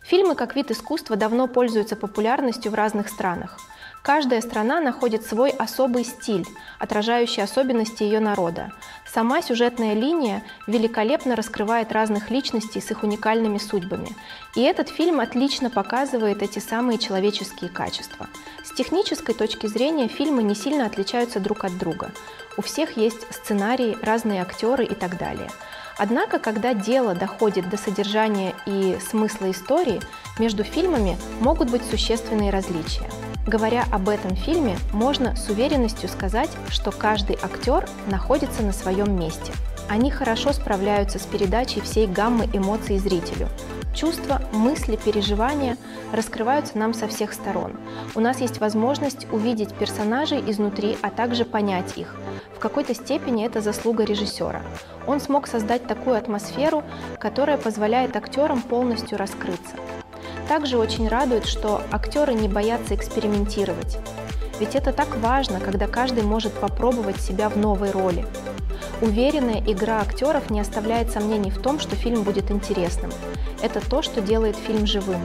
Фильмы как вид искусства давно пользуются популярностью в разных странах. Каждая страна находит свой особый стиль, отражающий особенности ее народа. Сама сюжетная линия великолепно раскрывает разных личностей с их уникальными судьбами. И этот фильм отлично показывает эти самые человеческие качества. С технической точки зрения фильмы не сильно отличаются друг от друга. У всех есть сценарии, разные актеры и так далее. Однако, когда дело доходит до содержания и смысла истории, между фильмами могут быть существенные различия. Говоря об этом фильме, можно с уверенностью сказать, что каждый актер находится на своем месте. Они хорошо справляются с передачей всей гаммы эмоций зрителю. Чувства, мысли, переживания раскрываются нам со всех сторон. У нас есть возможность увидеть персонажей изнутри, а также понять их. В какой-то степени это заслуга режиссера. Он смог создать такую атмосферу, которая позволяет актерам полностью раскрыться. Также очень радует, что актеры не боятся экспериментировать. Ведь это так важно, когда каждый может попробовать себя в новой роли. Уверенная игра актеров не оставляет сомнений в том, что фильм будет интересным. Это то, что делает фильм живым.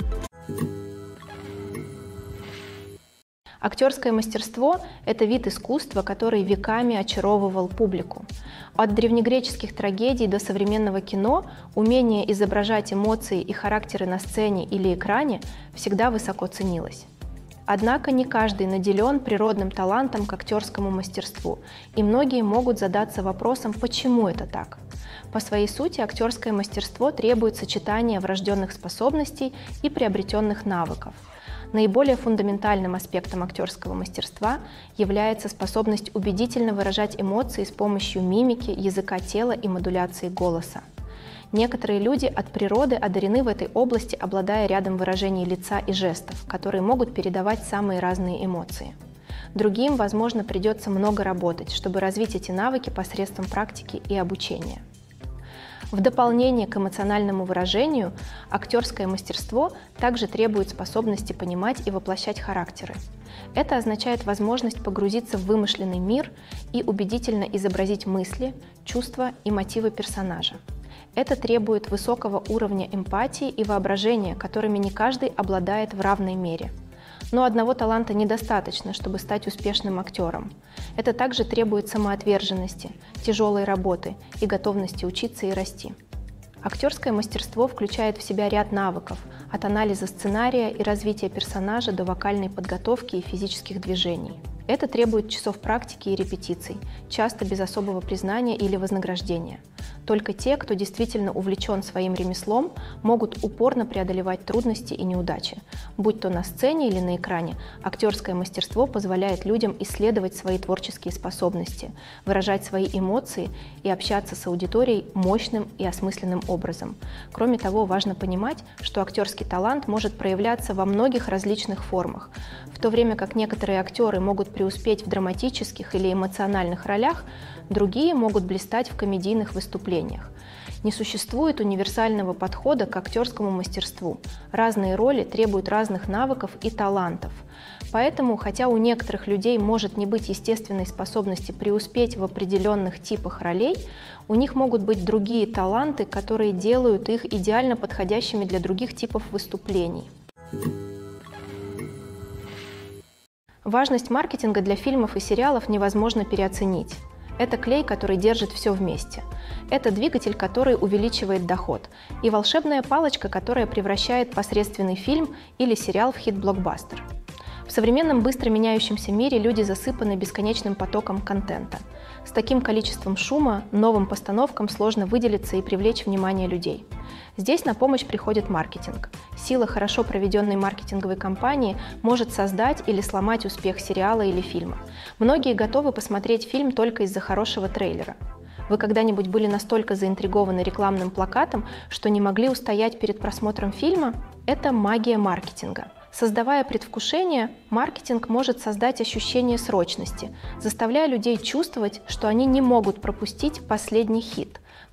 Актерское мастерство – это вид искусства, который веками очаровывал публику. От древнегреческих трагедий до современного кино умение изображать эмоции и характеры на сцене или экране всегда высоко ценилось. Однако не каждый наделен природным талантом к актерскому мастерству, и многие могут задаться вопросом, почему это так. По своей сути, актерское мастерство требует сочетания врожденных способностей и приобретенных навыков. Наиболее фундаментальным аспектом актерского мастерства является способность убедительно выражать эмоции с помощью мимики, языка тела и модуляции голоса. Некоторые люди от природы одарены в этой области, обладая рядом выражений лица и жестов, которые могут передавать самые разные эмоции. Другим, возможно, придется много работать, чтобы развить эти навыки посредством практики и обучения. В дополнение к эмоциональному выражению, актерское мастерство также требует способности понимать и воплощать характеры. Это означает возможность погрузиться в вымышленный мир и убедительно изобразить мысли, чувства и мотивы персонажа. Это требует высокого уровня эмпатии и воображения, которыми не каждый обладает в равной мере. Но одного таланта недостаточно, чтобы стать успешным актером. Это также требует самоотверженности, тяжелой работы и готовности учиться и расти. Актерское мастерство включает в себя ряд навыков, от анализа сценария и развития персонажа до вокальной подготовки и физических движений. Это требует часов практики и репетиций, часто без особого признания или вознаграждения. Только те, кто действительно увлечен своим ремеслом, могут упорно преодолевать трудности и неудачи. Будь то на сцене или на экране, актерское мастерство позволяет людям исследовать свои творческие способности, выражать свои эмоции и общаться с аудиторией мощным и осмысленным образом. Кроме того, важно понимать, что актерский талант может проявляться во многих различных формах. В то время как некоторые актеры могут преуспеть в драматических или эмоциональных ролях, другие могут блистать в комедийных выступлениях. Не существует универсального подхода к актерскому мастерству. Разные роли требуют разных навыков и талантов. Поэтому, хотя у некоторых людей может не быть естественной способности преуспеть в определенных типах ролей, у них могут быть другие таланты, которые делают их идеально подходящими для других типов выступлений. Важность маркетинга для фильмов и сериалов невозможно переоценить. Это клей, который держит все вместе. Это двигатель, который увеличивает доход. И волшебная палочка, которая превращает посредственный фильм или сериал в хит-блокбастер. В современном быстро меняющемся мире люди засыпаны бесконечным потоком контента. С таким количеством шума новым постановкам сложно выделиться и привлечь внимание людей. Здесь на помощь приходит маркетинг. Сила хорошо проведенной маркетинговой кампании может создать или сломать успех сериала или фильма. Многие готовы посмотреть фильм только из-за хорошего трейлера. Вы когда-нибудь были настолько заинтригованы рекламным плакатом, что не могли устоять перед просмотром фильма? Это магия маркетинга. Создавая предвкушение, маркетинг может создать ощущение срочности, заставляя людей чувствовать, что они не могут пропустить последний хит.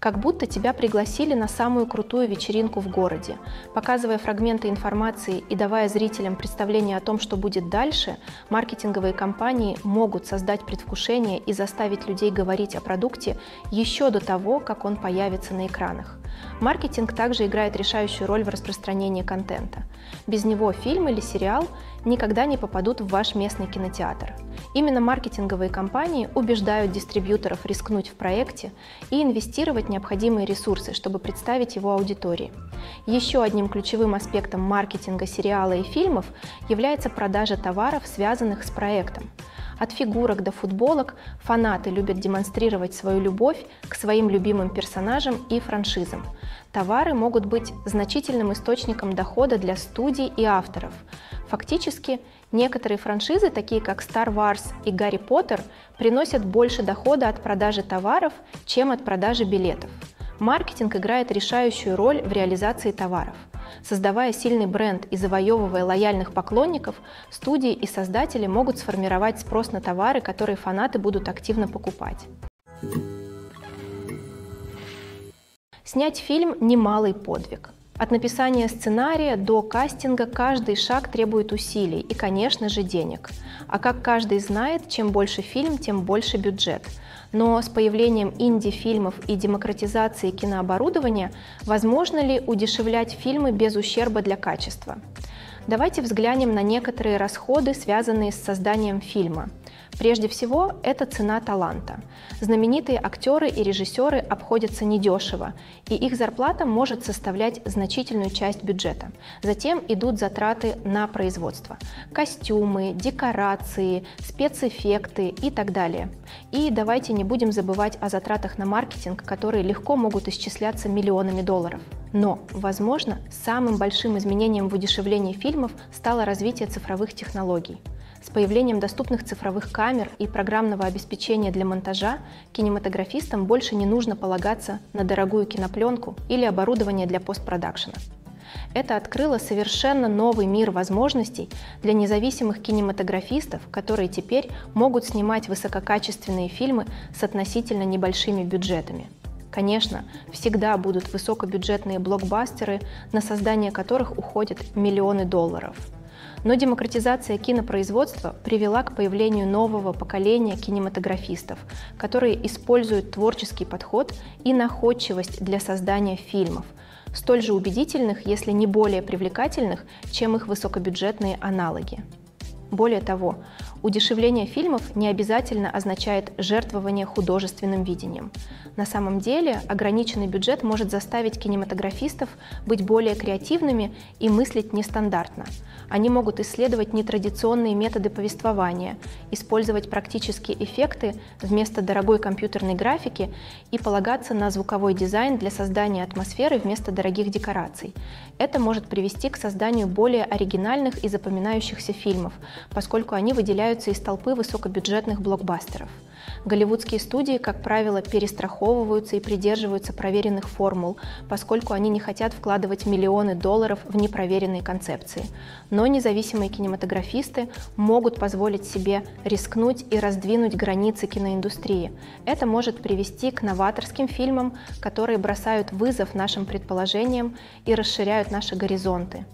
как будто тебя пригласили на самую крутую вечеринку в городе. Показывая фрагменты информации и давая зрителям представление о том, что будет дальше, маркетинговые компании могут создать предвкушение и заставить людей говорить о продукте еще до того, как он появится на экранах. Маркетинг также играет решающую роль в распространении контента. Без него фильм или сериал никогда не попадут в ваш местный кинотеатр. Именно маркетинговые компании убеждают дистрибьюторов рискнуть в проекте и инвестировать необходимые ресурсы, чтобы представить его аудитории. Еще одним ключевым аспектом маркетинга сериала и фильмов является продажа товаров, связанных с проектом. От фигурок до футболок фанаты любят демонстрировать свою любовь к своим любимым персонажам и франшизам. Товары могут быть значительным источником дохода для студий и авторов. Фактически, некоторые франшизы, такие как Star Wars и Гарри Поттер, приносят больше дохода от продажи товаров, чем от продажи билетов. Маркетинг играет решающую роль в реализации товаров. Создавая сильный бренд и завоевывая лояльных поклонников, студии и создатели могут сформировать спрос на товары, которые фанаты будут активно покупать. Снять фильм – немалый подвиг. От написания сценария до кастинга каждый шаг требует усилий и, конечно же, денег. А как каждый знает, чем больше фильм, тем больше бюджет. Но с появлением инди-фильмов и демократизацией кинооборудования возможно ли удешевлять фильмы без ущерба для качества? Давайте взглянем на некоторые расходы, связанные с созданием фильма. Прежде всего, это цена таланта. Знаменитые актеры и режиссеры обходятся недешево, и их зарплата может составлять значительную часть бюджета. Затем идут затраты на производство – костюмы, декорации, спецэффекты и так далее. И давайте не будем забывать о затратах на маркетинг, которые легко могут исчисляться миллионами долларов. Но, возможно, самым большим изменением в удешевлении фильмов стало развитие цифровых технологий. С появлением доступных цифровых камер и программного обеспечения для монтажа кинематографистам больше не нужно полагаться на дорогую кинопленку или оборудование для постпродакшена. Это открыло совершенно новый мир возможностей для независимых кинематографистов, которые теперь могут снимать высококачественные фильмы с относительно небольшими бюджетами. Конечно, всегда будут высокобюджетные блокбастеры, на создание которых уходят миллионы долларов. Но демократизация кинопроизводства привела к появлению нового поколения кинематографистов, которые используют творческий подход и находчивость для создания фильмов, столь же убедительных, если не более привлекательных, чем их высокобюджетные аналоги. Более того, удешевление фильмов не обязательно означает жертвование художественным видением. На самом деле, ограниченный бюджет может заставить кинематографистов быть более креативными и мыслить нестандартно. Они могут исследовать нетрадиционные методы повествования, использовать практические эффекты вместо дорогой компьютерной графики и полагаться на звуковой дизайн для создания атмосферы вместо дорогих декораций. Это может привести к созданию более оригинальных и запоминающихся фильмов, поскольку они выделяются из толпы высокобюджетных блокбастеров. Голливудские студии, как правило, перестраховываются и придерживаются проверенных формул, поскольку они не хотят вкладывать миллионы долларов в непроверенные концепции. Но независимые кинематографисты могут позволить себе рискнуть и раздвинуть границы киноиндустрии. Это может привести к новаторским фильмам, которые бросают вызов нашим предположениям и расширяют наши горизонты.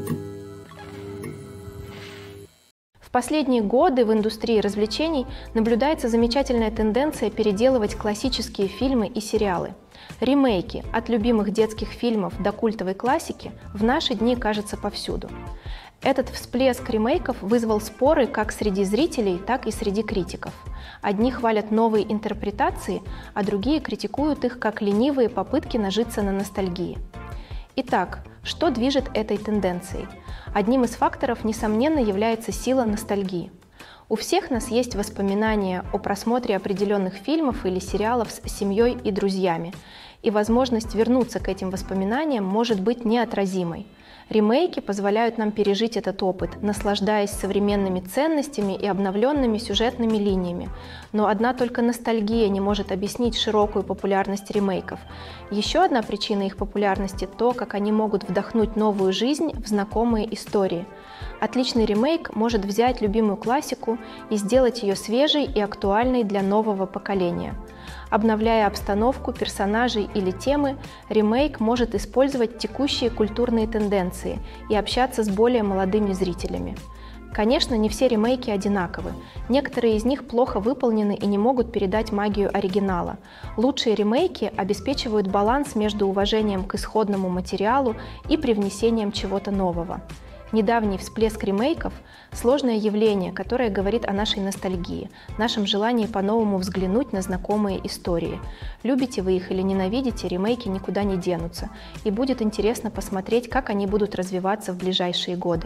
В последние годы в индустрии развлечений наблюдается замечательная тенденция переделывать классические фильмы и сериалы. Ремейки от любимых детских фильмов до культовой классики в наши дни кажутся повсюду. Этот всплеск ремейков вызвал споры как среди зрителей, так и среди критиков. Одни хвалят новые интерпретации, а другие критикуют их как ленивые попытки нажиться на ностальгии. Итак, что движет этой тенденцией? Одним из факторов, несомненно, является сила ностальгии. У всех нас есть воспоминания о просмотре определенных фильмов или сериалов с семьей и друзьями, и возможность вернуться к этим воспоминаниям может быть неотразимой. Ремейки позволяют нам пережить этот опыт, наслаждаясь современными ценностями и обновленными сюжетными линиями. Но одна только ностальгия не может объяснить широкую популярность ремейков. Еще одна причина их популярности – то, как они могут вдохнуть новую жизнь в знакомые истории. Отличный ремейк может взять любимую классику и сделать ее свежей и актуальной для нового поколения. Обновляя обстановку, персонажей или темы, ремейк может использовать текущие культурные тенденции и общаться с более молодыми зрителями. Конечно, не все ремейки одинаковы. Некоторые из них плохо выполнены и не могут передать магию оригинала. Лучшие ремейки обеспечивают баланс между уважением к исходному материалу и привнесением чего-то нового. Недавний всплеск ремейков – сложное явление, которое говорит о нашей ностальгии, нашем желании по-новому взглянуть на знакомые истории. Любите вы их или ненавидите, ремейки никуда не денутся, и будет интересно посмотреть, как они будут развиваться в ближайшие годы.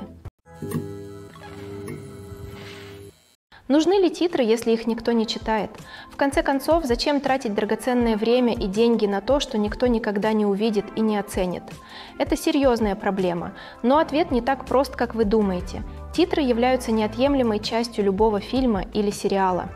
Нужны ли титры, если их никто не читает? В конце концов, зачем тратить драгоценное время и деньги на то, что никто никогда не увидит и не оценит? Это серьезная проблема, но ответ не так прост, как вы думаете. Титры являются неотъемлемой частью любого фильма или сериала.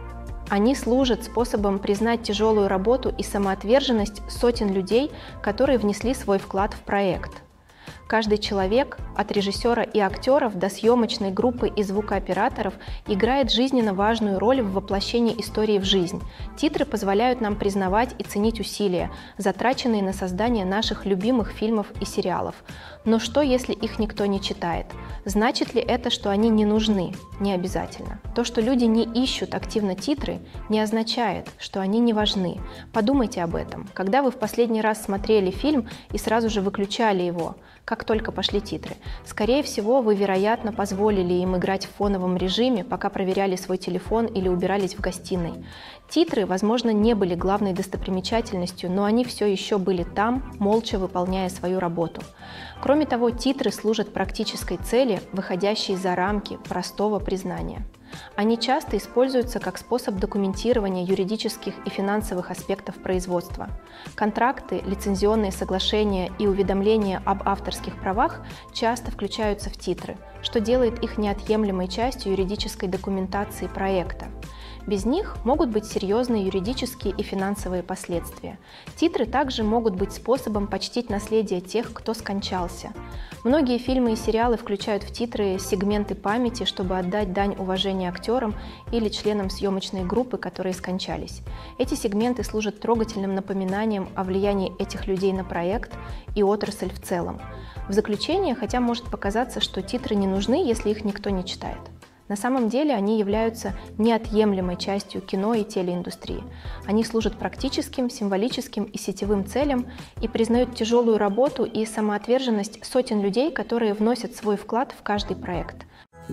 Они служат способом признать тяжелую работу и самоотверженность сотен людей, которые внесли свой вклад в проект. Каждый человек, от режиссера и актеров до съемочной группы и звукооператоров, играет жизненно важную роль в воплощении истории в жизнь. Титры позволяют нам признавать и ценить усилия, затраченные на создание наших любимых фильмов и сериалов. Но что, если их никто не читает? Значит ли это, что они не нужны? Не обязательно. То, что люди не ищут активно титры, не означает, что они не важны. Подумайте об этом. Когда вы в последний раз смотрели фильм и сразу же выключали его, как только пошли титры? Скорее всего, вы, вероятно, позволили им играть в фоновом режиме, пока проверяли свой телефон или убирались в гостиной. Титры, возможно, не были главной достопримечательностью, но они все еще были там, молча выполняя свою работу. Кроме того, титры служат практической цели, выходящей за рамки простого признания. Они часто используются как способ документирования юридических и финансовых аспектов производства. Контракты, лицензионные соглашения и уведомления об авторских правах часто включаются в титры, что делает их неотъемлемой частью юридической документации проекта. Без них могут быть серьезные юридические и финансовые последствия. Титры также могут быть способом почтить наследие тех, кто скончался. Многие фильмы и сериалы включают в титры сегменты памяти, чтобы отдать дань уважения актерам или членам съемочной группы, которые скончались. Эти сегменты служат трогательным напоминанием о влиянии этих людей на проект и отрасль в целом. В заключение, хотя может показаться, что титры не нужны, если их никто не читает. На самом деле они являются неотъемлемой частью кино и телеиндустрии. Они служат практическим, символическим и сетевым целям и признают тяжелую работу и самоотверженность сотен людей, которые вносят свой вклад в каждый проект.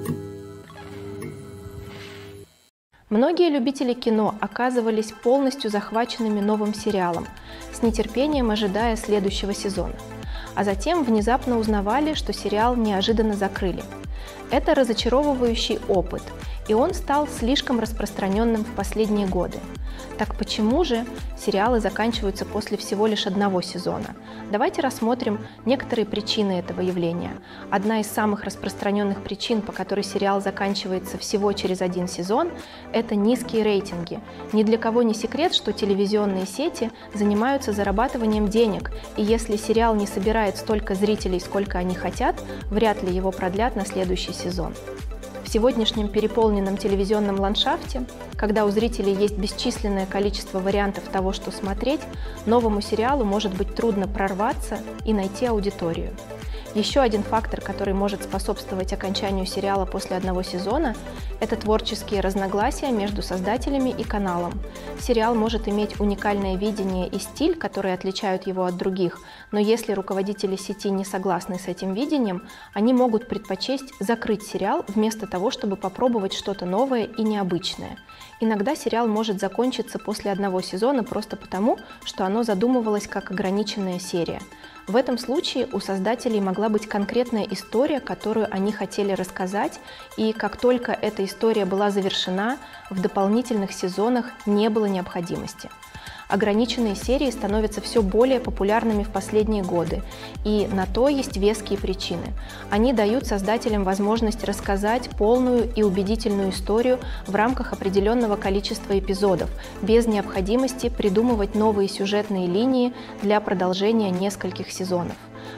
Многие любители кино оказывались полностью захваченными новым сериалом, с нетерпением ожидая следующего сезона. А затем внезапно узнавали, что сериал неожиданно закрыли. Это разочаровывающий опыт, и он стал слишком распространенным в последние годы. Так почему же сериалы заканчиваются после всего лишь одного сезона? Давайте рассмотрим некоторые причины этого явления. Одна из самых распространенных причин, по которой сериал заканчивается всего через один сезон, это низкие рейтинги. Ни для кого не секрет, что телевизионные сети занимаются зарабатыванием денег, и если сериал не собирает столько зрителей, сколько они хотят, вряд ли его продлят на следующий сезон. В сегодняшнем переполненном телевизионном ландшафте, когда у зрителей есть бесчисленное количество вариантов того, что смотреть, новому сериалу может быть трудно прорваться и найти аудиторию. Еще один фактор, который может способствовать окончанию сериала после одного сезона, это творческие разногласия между создателями и каналом. Сериал может иметь уникальное видение и стиль, которые отличают его от других, но если руководители сети не согласны с этим видением, они могут предпочесть закрыть сериал вместо того, чтобы попробовать что-то новое и необычное. Иногда сериал может закончиться после одного сезона просто потому, что оно задумывалось как ограниченная серия. В этом случае у создателей могла быть конкретная история, которую они хотели рассказать, и как только эта история была завершена, в дополнительных сезонах не было необходимости. Ограниченные серии становятся все более популярными в последние годы, и на то есть веские причины. Они дают создателям возможность рассказать полную и убедительную историю в рамках определенного количества эпизодов, без необходимости придумывать новые сюжетные линии для продолжения нескольких сезонов.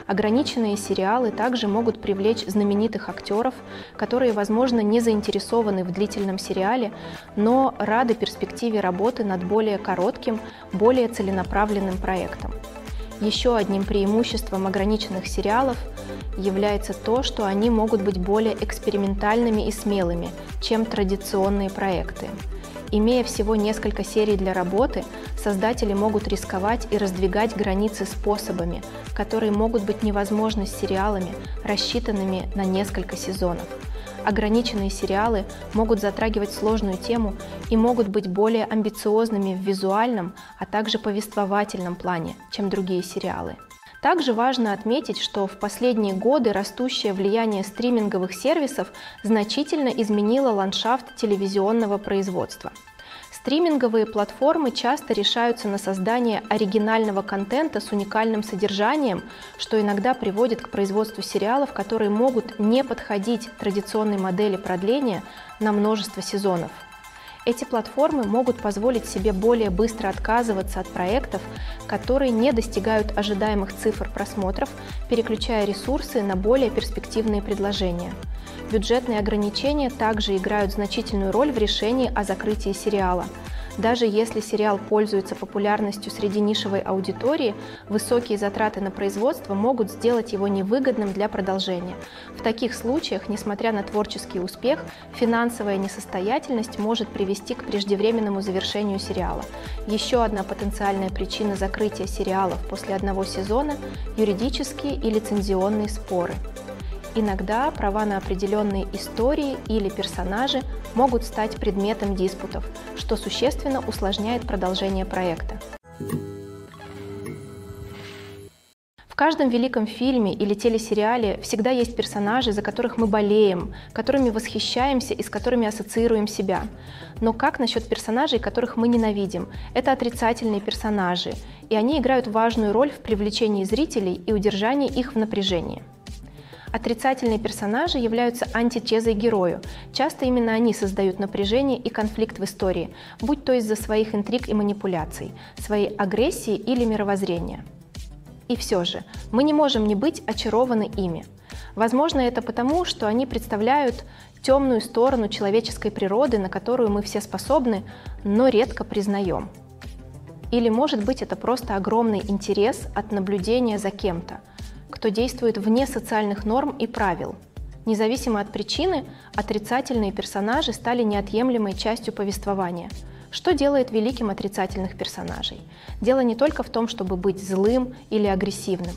Ограниченные сериалы также могут привлечь знаменитых актеров, которые, возможно, не заинтересованы в длительном сериале, но рады перспективе работы над более коротким, более целенаправленным проектом. Еще одним преимуществом ограниченных сериалов является то, что они могут быть более экспериментальными и смелыми, чем традиционные проекты. Имея всего несколько серий для работы, создатели могут рисковать и раздвигать границы способами, которые могут быть невозможны с сериалами, рассчитанными на несколько сезонов. Ограниченные сериалы могут затрагивать сложную тему и могут быть более амбициозными в визуальном, а также повествовательном плане, чем другие сериалы. Также важно отметить, что в последние годы растущее влияние стриминговых сервисов значительно изменило ландшафт телевизионного производства. Стриминговые платформы часто решаются на создание оригинального контента с уникальным содержанием, что иногда приводит к производству сериалов, которые могут не подходить традиционной модели продления на множество сезонов. Эти платформы могут позволить себе более быстро отказываться от проектов, которые не достигают ожидаемых цифр просмотров, переключая ресурсы на более перспективные предложения. Бюджетные ограничения также играют значительную роль в решении о закрытии сериала. Даже если сериал пользуется популярностью среди нишевой аудитории, высокие затраты на производство могут сделать его невыгодным для продолжения. В таких случаях, несмотря на творческий успех, финансовая несостоятельность может привести к преждевременному завершению сериала. Еще одна потенциальная причина закрытия сериалов после одного сезона – юридические и лицензионные споры. Иногда права на определенные истории или персонажи могут стать предметом диспутов, что существенно усложняет продолжение проекта. В каждом великом фильме или телесериале всегда есть персонажи, за которых мы болеем, которыми восхищаемся и с которыми ассоциируем себя. Но как насчет персонажей, которых мы ненавидим? Это отрицательные персонажи, и они играют важную роль в привлечении зрителей и удержании их в напряжении. Отрицательные персонажи являются антитезой герою. Часто именно они создают напряжение и конфликт в истории, будь то из-за своих интриг и манипуляций, своей агрессии или мировоззрения. И все же, мы не можем не быть очарованы ими. Возможно, это потому, что они представляют темную сторону человеческой природы, на которую мы все способны, но редко признаем. Или, может быть, это просто огромный интерес от наблюдения за кем-то, кто действует вне социальных норм и правил. Независимо от причины, отрицательные персонажи стали неотъемлемой частью повествования. Что делает великим отрицательных персонажей? Дело не только в том, чтобы быть злым или агрессивным.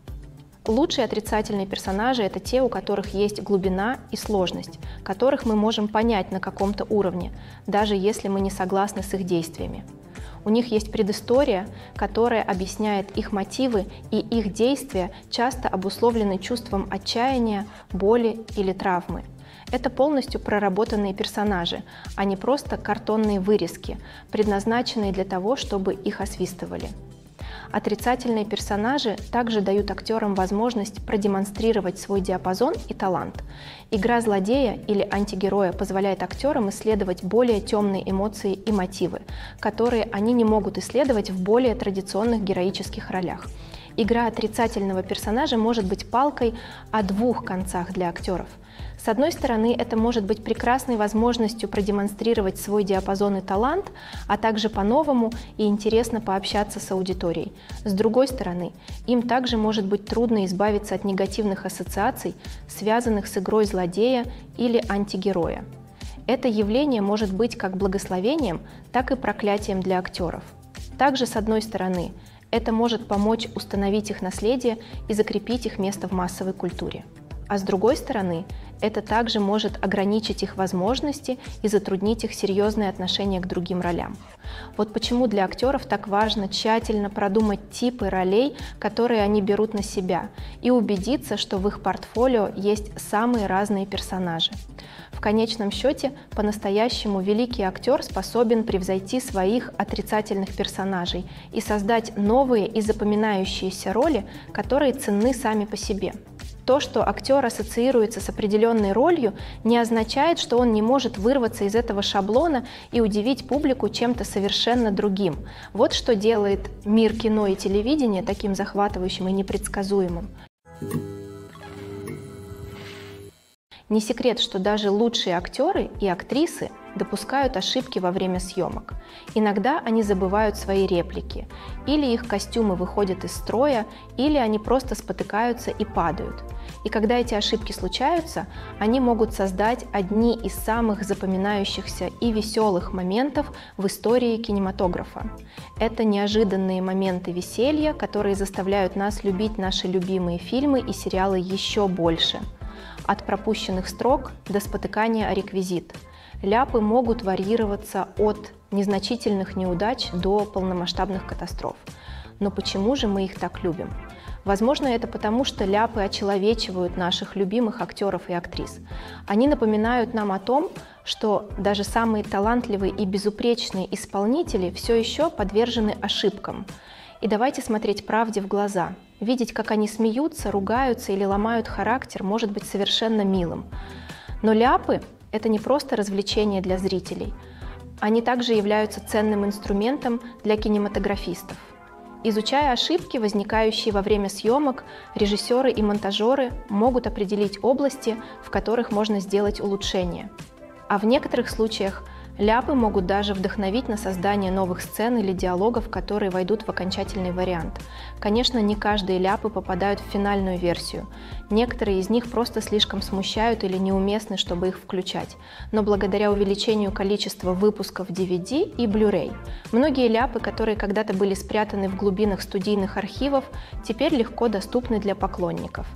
Лучшие отрицательные персонажи – это те, у которых есть глубина и сложность, которых мы можем понять на каком-то уровне, даже если мы не согласны с их действиями. У них есть предыстория, которая объясняет их мотивы, и их действия часто обусловлены чувством отчаяния, боли или травмы. Это полностью проработанные персонажи, а не просто картонные вырезки, предназначенные для того, чтобы их освистывали. Отрицательные персонажи также дают актерам возможность продемонстрировать свой диапазон и талант. Игра злодея или антигероя позволяет актерам исследовать более темные эмоции и мотивы, которые они не могут исследовать в более традиционных героических ролях. Игра отрицательного персонажа может быть палкой о двух концах для актеров. С одной стороны, это может быть прекрасной возможностью продемонстрировать свой диапазон и талант, а также по-новому и интересно пообщаться с аудиторией. С другой стороны, им также может быть трудно избавиться от негативных ассоциаций, связанных с игрой злодея или антигероя. Это явление может быть как благословением, так и проклятием для актеров. Также, с одной стороны, это может помочь установить их наследие и закрепить их место в массовой культуре. А с другой стороны, это также может ограничить их возможности и затруднить их серьезное отношение к другим ролям. Вот почему для актеров так важно тщательно продумать типы ролей, которые они берут на себя, и убедиться, что в их портфолио есть самые разные персонажи. В конечном счете, по-настоящему великий актер способен превзойти своих отрицательных персонажей и создать новые и запоминающиеся роли, которые ценны сами по себе. То, что актер ассоциируется с определенной ролью, не означает, что он не может вырваться из этого шаблона и удивить публику чем-то совершенно другим. Вот что делает мир кино и телевидения таким захватывающим и непредсказуемым. Не секрет, что даже лучшие актеры и актрисы допускают ошибки во время съемок. Иногда они забывают свои реплики, или их костюмы выходят из строя, или они просто спотыкаются и падают. И когда эти ошибки случаются, они могут создать одни из самых запоминающихся и веселых моментов в истории кинематографа. Это неожиданные моменты веселья, которые заставляют нас любить наши любимые фильмы и сериалы еще больше. От пропущенных строк до спотыкания о реквизит. Ляпы могут варьироваться от незначительных неудач до полномасштабных катастроф. Но почему же мы их так любим? Возможно, это потому, что ляпы очеловечивают наших любимых актеров и актрис. Они напоминают нам о том, что даже самые талантливые и безупречные исполнители все еще подвержены ошибкам. И давайте смотреть правде в глаза. Видеть, как они смеются, ругаются или ломают характер, может быть совершенно милым. Но ляпы – это не просто развлечение для зрителей. Они также являются ценным инструментом для кинематографистов. Изучая ошибки, возникающие во время съемок, режиссеры и монтажеры могут определить области, в которых можно сделать улучшения. А в некоторых случаях ляпы могут даже вдохновить на создание новых сцен или диалогов, которые войдут в окончательный вариант. Конечно, не каждые ляпы попадают в финальную версию. Некоторые из них просто слишком смущают или неуместны, чтобы их включать. Но благодаря увеличению количества выпусков DVD и Blu-ray, многие ляпы, которые когда-то были спрятаны в глубинах студийных архивов, теперь легко доступны для поклонников.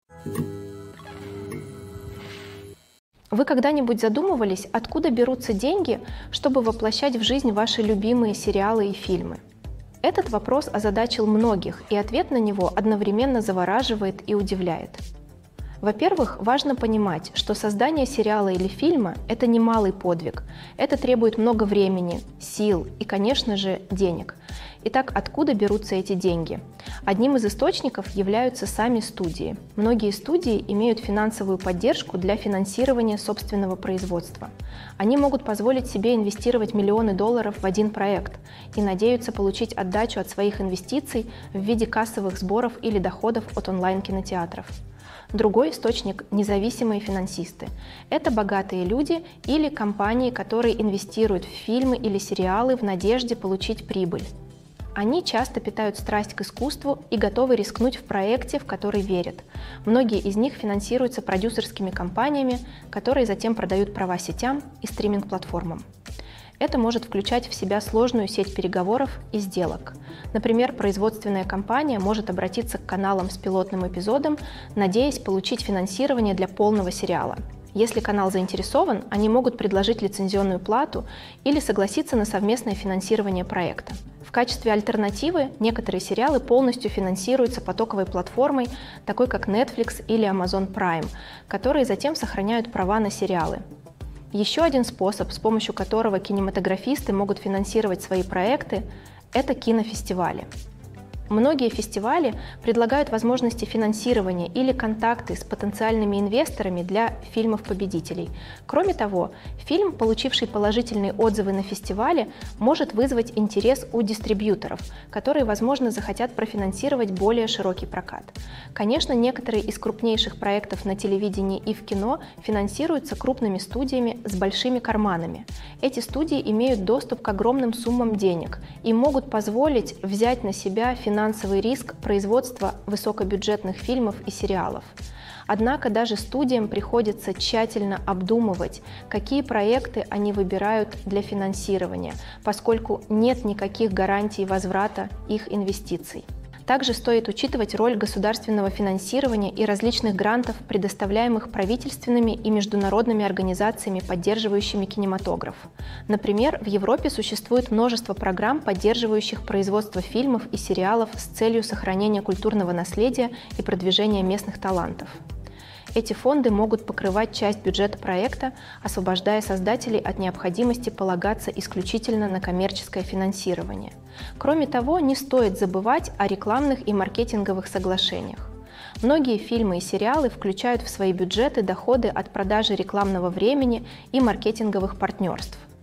Вы когда-нибудь задумывались, откуда берутся деньги, чтобы воплощать в жизнь ваши любимые сериалы и фильмы? Этот вопрос озадачил многих, и ответ на него одновременно завораживает и удивляет. Во-первых, важно понимать, что создание сериала или фильма – это немалый подвиг. Это требует много времени, сил и, конечно же, денег. Итак, откуда берутся эти деньги? Одним из источников являются сами студии. Многие студии имеют финансовую поддержку для финансирования собственного производства. Они могут позволить себе инвестировать миллионы долларов в один проект и надеются получить отдачу от своих инвестиций в виде кассовых сборов или доходов от онлайн-кинотеатров. Другой источник – независимые финансисты. Это богатые люди или компании, которые инвестируют в фильмы или сериалы в надежде получить прибыль. Они часто питают страсть к искусству и готовы рискнуть в проекте, в который верят. Многие из них финансируются продюсерскими компаниями, которые затем продают права сетям и стриминг-платформам. Это может включать в себя сложную сеть переговоров и сделок. Например, производственная компания может обратиться к каналам с пилотным эпизодом, надеясь получить финансирование для полного сериала. Если канал заинтересован, они могут предложить лицензионную плату или согласиться на совместное финансирование проекта. В качестве альтернативы некоторые сериалы полностью финансируются потоковой платформой, такой как Netflix или Amazon Prime, которые затем сохраняют права на сериалы. Еще один способ, с помощью которого кинематографисты могут финансировать свои проекты, это кинофестивали. Многие фестивали предлагают возможности финансирования или контакты с потенциальными инвесторами для фильмов-победителей. Кроме того, фильм, получивший положительные отзывы на фестивале, может вызвать интерес у дистрибьюторов, которые, возможно, захотят профинансировать более широкий прокат. Конечно, некоторые из крупнейших проектов на телевидении и в кино финансируются крупными студиями с большими карманами. Эти студии имеют доступ к огромным суммам денег и могут позволить взять на себя финансовый риск производства высокобюджетных фильмов и сериалов. Однако даже студиям приходится тщательно обдумывать, какие проекты они выбирают для финансирования, поскольку нет никаких гарантий возврата их инвестиций. Также стоит учитывать роль государственного финансирования и различных грантов, предоставляемых правительственными и международными организациями, поддерживающими кинематограф. Например, в Европе существует множество программ, поддерживающих производство фильмов и сериалов с целью сохранения культурного наследия и продвижения местных талантов. Эти фонды могут покрывать часть бюджета проекта, освобождая создателей от необходимости полагаться исключительно на коммерческое финансирование. Кроме того, не стоит забывать о рекламных и маркетинговых соглашениях. Многие фильмы и сериалы включают в свои бюджеты доходы от продажи рекламного времени и маркетинговых партнерств.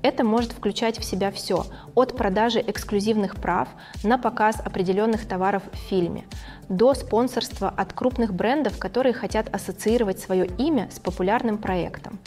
Это может включать в себя все, от продажи эксклюзивных прав на показ определенных товаров в фильме, до спонсорства от крупных брендов, которые хотят ассоциировать свое имя с популярным проектом.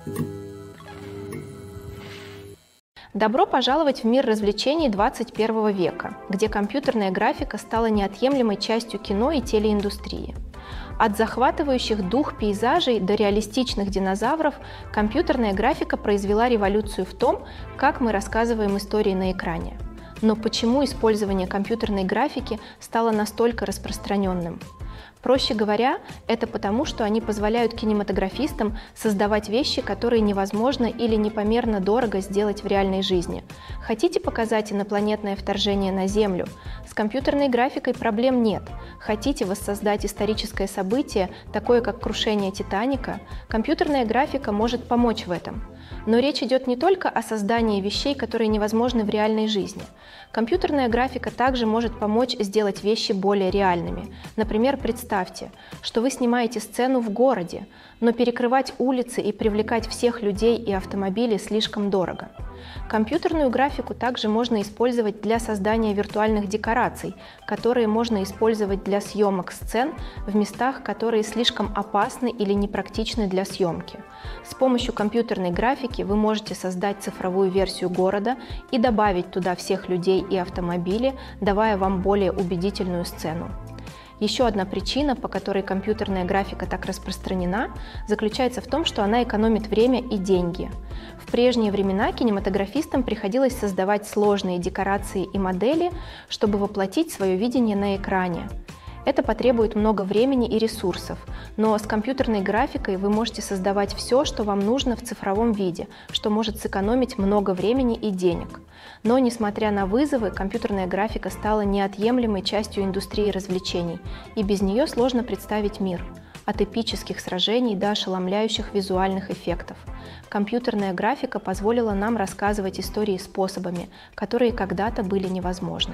Добро пожаловать в мир развлечений 21 века, где компьютерная графика стала неотъемлемой частью кино и телеиндустрии. От захватывающих дух пейзажей до реалистичных динозавров компьютерная графика произвела революцию в том, как мы рассказываем истории на экране. Но почему использование компьютерной графики стало настолько распространенным? Проще говоря, это потому, что они позволяют кинематографистам создавать вещи, которые невозможно или непомерно дорого сделать в реальной жизни. Хотите показать инопланетное вторжение на Землю? С компьютерной графикой проблем нет. Хотите воссоздать историческое событие, такое как крушение Титаника? Компьютерная графика может помочь в этом. Но речь идет не только о создании вещей, которые невозможны в реальной жизни. Компьютерная графика также может помочь сделать вещи более реальными. Например, представьте, что вы снимаете сцену в городе, но перекрывать улицы и привлекать всех людей и автомобили слишком дорого. Компьютерную графику также можно использовать для создания виртуальных декораций, которые можно использовать для съемок сцен в местах, которые слишком опасны или непрактичны для съемки. С помощью компьютерной графики вы можете создать цифровую версию города и добавить туда всех людей и автомобили, давая вам более убедительную сцену. Еще одна причина, по которой компьютерная графика так распространена, заключается в том, что она экономит время и деньги. В прежние времена кинематографистам приходилось создавать сложные декорации и модели, чтобы воплотить свое видение на экране. Это потребует много времени и ресурсов, но с компьютерной графикой вы можете создавать все, что вам нужно в цифровом виде, что может сэкономить много времени и денег. Но, несмотря на вызовы, компьютерная графика стала неотъемлемой частью индустрии развлечений, и без нее сложно представить мир. От эпических сражений до ошеломляющих визуальных эффектов. Компьютерная графика позволила нам рассказывать истории способами, которые когда-то были невозможны.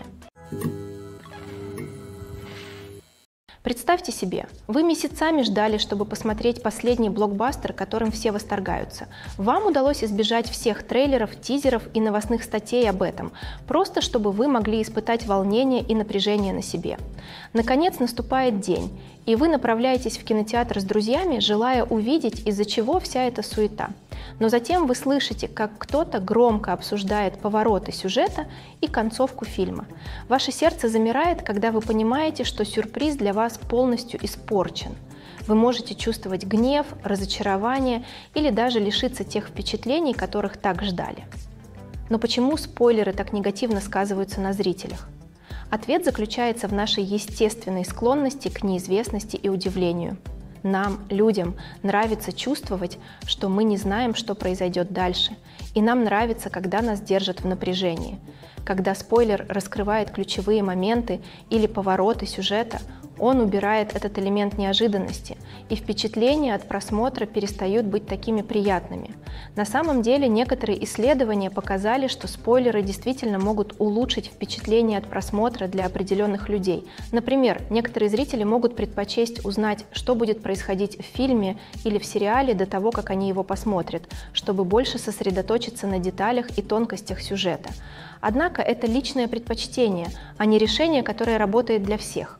Представьте себе, вы месяцами ждали, чтобы посмотреть последний блокбастер, которым все восторгаются. Вам удалось избежать всех трейлеров, тизеров и новостных статей об этом, просто чтобы вы могли испытать волнение и напряжение на себе. Наконец наступает день, и вы направляетесь в кинотеатр с друзьями, желая увидеть, из-за чего вся эта суета. Но затем вы слышите, как кто-то громко обсуждает повороты сюжета и концовку фильма. Ваше сердце замирает, когда вы понимаете, что сюрприз для вас полностью испорчен. Вы можете чувствовать гнев, разочарование или даже лишиться тех впечатлений, которых так ждали. Но почему спойлеры так негативно сказываются на зрителях? Ответ заключается в нашей естественной склонности к неизвестности и удивлению. Нам, людям, нравится чувствовать, что мы не знаем, что произойдет дальше, и нам нравится, когда нас держат в напряжении. Когда спойлер раскрывает ключевые моменты или повороты сюжета, он убирает этот элемент неожиданности, и впечатления от просмотра перестают быть такими приятными. На самом деле, некоторые исследования показали, что спойлеры действительно могут улучшить впечатление от просмотра для определенных людей. Например, некоторые зрители могут предпочесть узнать, что будет происходить в фильме или в сериале до того, как они его посмотрят, чтобы больше сосредоточиться на деталях и тонкостях сюжета. Однако это личное предпочтение, а не решение, которое работает для всех.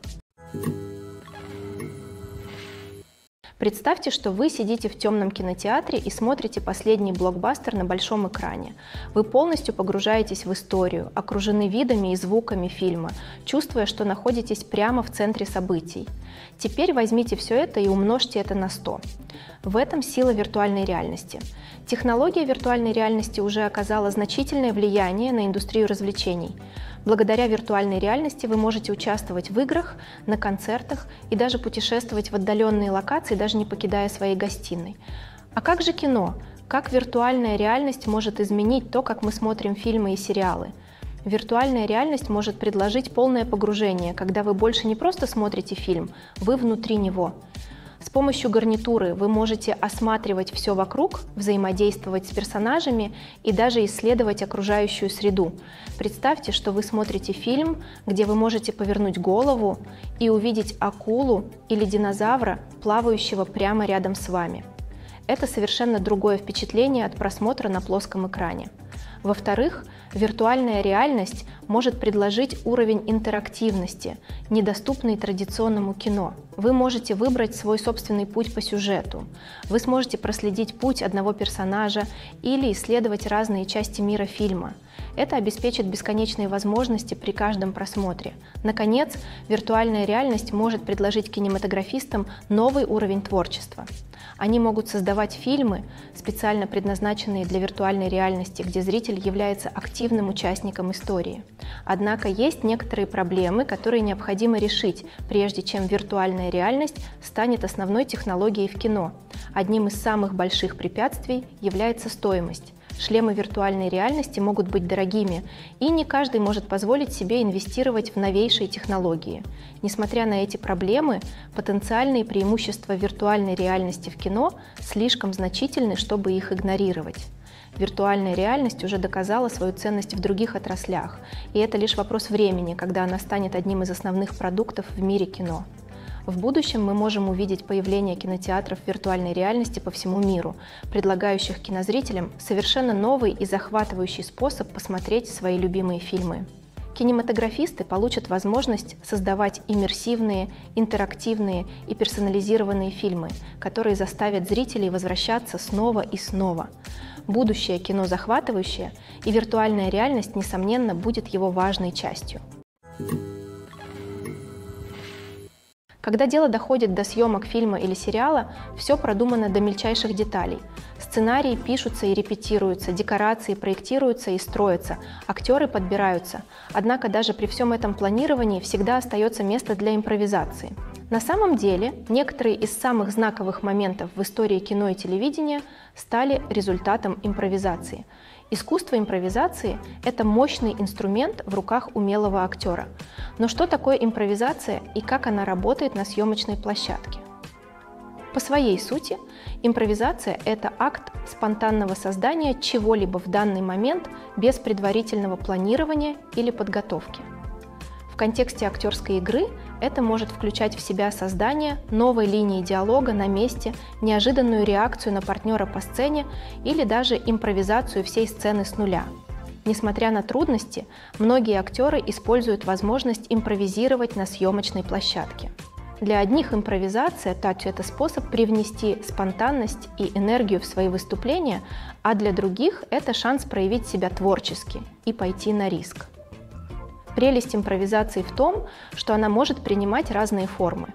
Представьте, что вы сидите в темном кинотеатре и смотрите последний блокбастер на большом экране. Вы полностью погружаетесь в историю, окружены видами и звуками фильма, чувствуя, что находитесь прямо в центре событий. Теперь возьмите все это и умножьте это на 100. В этом сила виртуальной реальности. Технология виртуальной реальности уже оказала значительное влияние на индустрию развлечений. Благодаря виртуальной реальности вы можете участвовать в играх, на концертах и даже путешествовать в отдаленные локации, даже не покидая своей гостиной. А как же кино? Как виртуальная реальность может изменить то, как мы смотрим фильмы и сериалы? Виртуальная реальность может предложить полное погружение, когда вы больше не просто смотрите фильм, вы внутри него. С помощью гарнитуры вы можете осматривать все вокруг, взаимодействовать с персонажами и даже исследовать окружающую среду. Представьте, что вы смотрите фильм, где вы можете повернуть голову и увидеть акулу или динозавра, плавающего прямо рядом с вами. Это совершенно другое впечатление от просмотра на плоском экране. Во-вторых, виртуальная реальность может предложить уровень интерактивности, недоступный традиционному кино. Вы можете выбрать свой собственный путь по сюжету. Вы сможете проследить путь одного персонажа или исследовать разные части мира фильма. Это обеспечит бесконечные возможности при каждом просмотре. Наконец, виртуальная реальность может предложить кинематографистам новый уровень творчества. Они могут создавать фильмы, специально предназначенные для виртуальной реальности, где зритель является активным участником истории. Однако есть некоторые проблемы, которые необходимо решить, прежде чем виртуальная реальность станет основной технологией в кино. Одним из самых больших препятствий является стоимость. Шлемы виртуальной реальности могут быть дорогими, и не каждый может позволить себе инвестировать в новейшие технологии. Несмотря на эти проблемы, потенциальные преимущества виртуальной реальности в кино слишком значительны, чтобы их игнорировать. Виртуальная реальность уже доказала свою ценность в других отраслях, и это лишь вопрос времени, когда она станет одним из основных продуктов в мире кино. В будущем мы можем увидеть появление кинотеатров виртуальной реальности по всему миру, предлагающих кинозрителям совершенно новый и захватывающий способ посмотреть свои любимые фильмы. Кинематографисты получат возможность создавать иммерсивные, интерактивные и персонализированные фильмы, которые заставят зрителей возвращаться снова и снова. Будущее кино захватывающее, и виртуальная реальность, несомненно, будет его важной частью. Когда дело доходит до съемок фильма или сериала, все продумано до мельчайших деталей. Сценарии пишутся и репетируются, декорации проектируются и строятся, актеры подбираются. Однако даже при всем этом планировании всегда остается место для импровизации. На самом деле, некоторые из самых знаковых моментов в истории кино и телевидения стали результатом импровизации. Искусство импровизации – это мощный инструмент в руках умелого актера. Но что такое импровизация и как она работает на съемочной площадке? По своей сути, импровизация – это акт спонтанного создания чего-либо в данный момент без предварительного планирования или подготовки. В контексте актерской игры это может включать в себя создание новой линии диалога на месте, неожиданную реакцию на партнера по сцене или даже импровизацию всей сцены с нуля. Несмотря на трудности, многие актеры используют возможность импровизировать на съемочной площадке. Для одних импровизация – это способ привнести спонтанность и энергию в свои выступления, а для других – это шанс проявить себя творчески и пойти на риск. Прелесть импровизации в том, что она может принимать разные формы.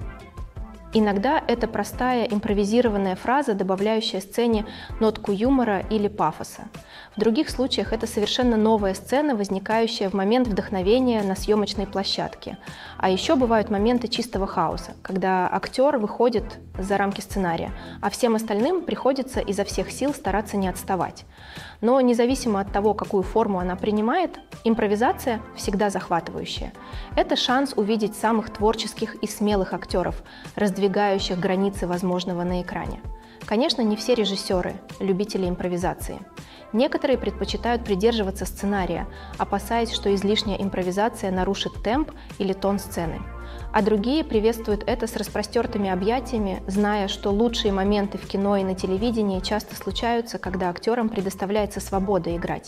Иногда это простая импровизированная фраза, добавляющая сцене нотку юмора или пафоса. В других случаях это совершенно новая сцена, возникающая в момент вдохновения на съемочной площадке. А еще бывают моменты чистого хаоса, когда актер выходит за рамки сценария, а всем остальным приходится изо всех сил стараться не отставать. Но независимо от того, какую форму она принимает, импровизация всегда захватывающая. Это шанс увидеть самых творческих и смелых актеров, раздвигающих границы возможного на экране. Конечно, не все режиссеры – любители импровизации. Некоторые предпочитают придерживаться сценария, опасаясь, что излишняя импровизация нарушит темп или тон сцены. А другие приветствуют это с распростертыми объятиями, зная, что лучшие моменты в кино и на телевидении часто случаются, когда актерам предоставляется свобода играть.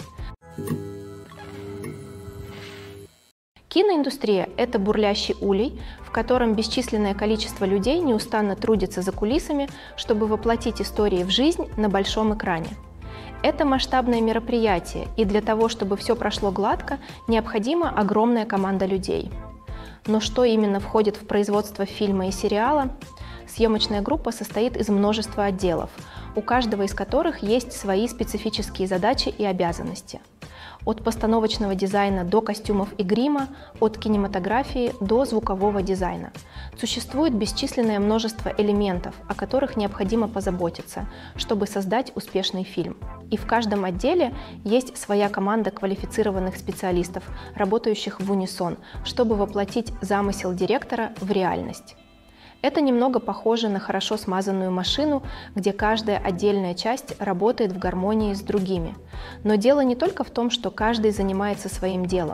Киноиндустрия – это бурлящий улей, в котором бесчисленное количество людей неустанно трудится за кулисами, чтобы воплотить истории в жизнь на большом экране. Это масштабное мероприятие, и для того, чтобы все прошло гладко, необходима огромная команда людей. Но что именно входит в производство фильма и сериала? Съемочная группа состоит из множества отделов, у каждого из которых есть свои специфические задачи и обязанности. От постановочного дизайна до костюмов и грима, от кинематографии до звукового дизайна. Существует бесчисленное множество элементов, о которых необходимо позаботиться, чтобы создать успешный фильм. И в каждом отделе есть своя команда квалифицированных специалистов, работающих в унисон, чтобы воплотить замысел директора в реальность. Это немного похоже на хорошо смазанную машину, где каждая отдельная часть работает в гармонии с другими. Но дело не только в том, что каждый занимается своим делом.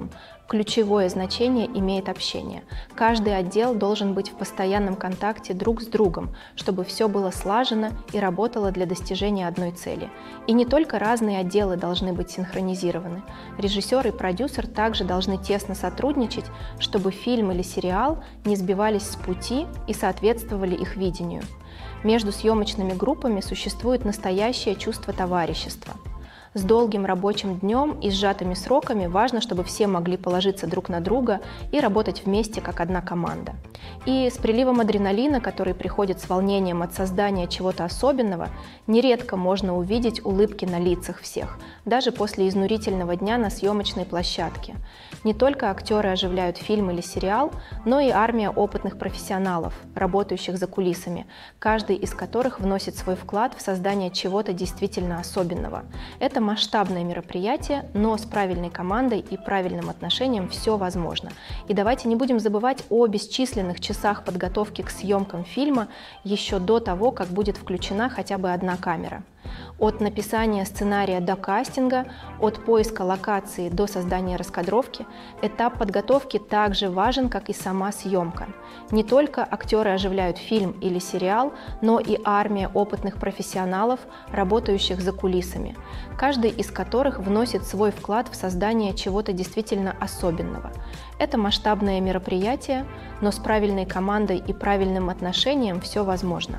Ключевое значение имеет общение. Каждый отдел должен быть в постоянном контакте друг с другом, чтобы все было слажено и работало для достижения одной цели. И не только разные отделы должны быть синхронизированы. Режиссер и продюсер также должны тесно сотрудничать, чтобы фильм или сериал не сбивались с пути и соответствовали их видению. Между съемочными группами существует настоящее чувство товарищества. С долгим рабочим днем и сжатыми сроками важно, чтобы все могли положиться друг на друга и работать вместе как одна команда. И с приливом адреналина, который приходит с волнением от создания чего-то особенного, нередко можно увидеть улыбки на лицах всех, даже после изнурительного дня на съемочной площадке. Не только актеры оживляют фильм или сериал, но и армия опытных профессионалов, работающих за кулисами, каждый из которых вносит свой вклад в создание чего-то действительно особенного. Это масштабное мероприятие, но с правильной командой и правильным отношением все возможно. И давайте не будем забывать о бесчисленных часах подготовки к съемкам фильма еще до того, как будет включена хотя бы одна камера. От написания сценария до кастинга, от поиска локации до создания раскадровки, этап подготовки также важен, как и сама съемка. Не только актеры оживляют фильм или сериал, но и армия опытных профессионалов, работающих за кулисами, каждый из которых вносит свой вклад в создание чего-то действительно особенного. Это масштабное мероприятие, но с правильной командой и правильным отношением все возможно.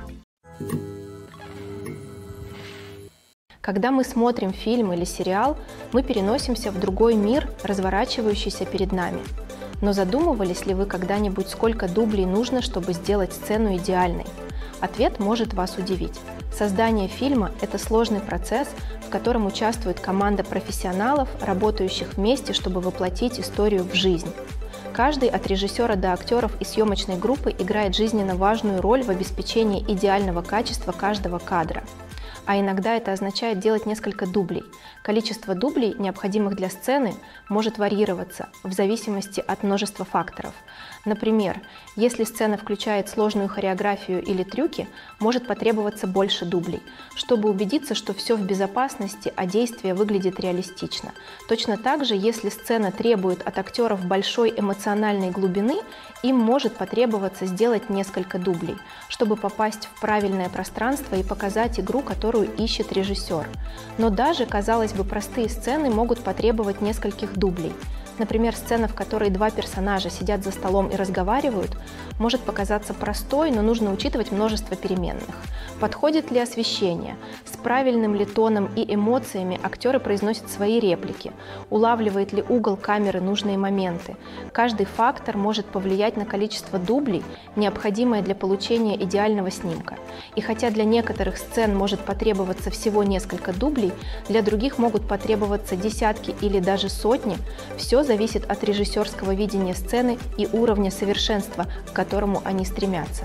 Когда мы смотрим фильм или сериал, мы переносимся в другой мир, разворачивающийся перед нами. Но задумывались ли вы когда-нибудь, сколько дублей нужно, чтобы сделать сцену идеальной? Ответ может вас удивить. Создание фильма – это сложный процесс, в котором участвует команда профессионалов, работающих вместе, чтобы воплотить историю в жизнь. Каждый от режиссера до актеров и съемочной группы играет жизненно важную роль в обеспечении идеального качества каждого кадра. А иногда это означает делать несколько дублей. Количество дублей, необходимых для сцены, может варьироваться в зависимости от множества факторов. Например, если сцена включает сложную хореографию или трюки, может потребоваться больше дублей, чтобы убедиться, что все в безопасности, а действие выглядит реалистично. Точно так же, если сцена требует от актеров большой эмоциональной глубины, им может потребоваться сделать несколько дублей, чтобы попасть в правильное пространство и показать игру, которую ищет режиссер. Но даже, казалось бы, простые сцены могут потребовать нескольких дублей. Например, сцена, в которой два персонажа сидят за столом и разговаривают, может показаться простой, но нужно учитывать множество переменных. Подходит ли освещение? С правильным ли тоном и эмоциями актеры произносят свои реплики? Улавливает ли угол камеры нужные моменты? Каждый фактор может повлиять на количество дублей, необходимое для получения идеального снимка. И хотя для некоторых сцен может потребоваться всего несколько дублей, для других могут потребоваться десятки или даже сотни, все зависит от режиссерского видения сцены и уровня совершенства, к которому они стремятся.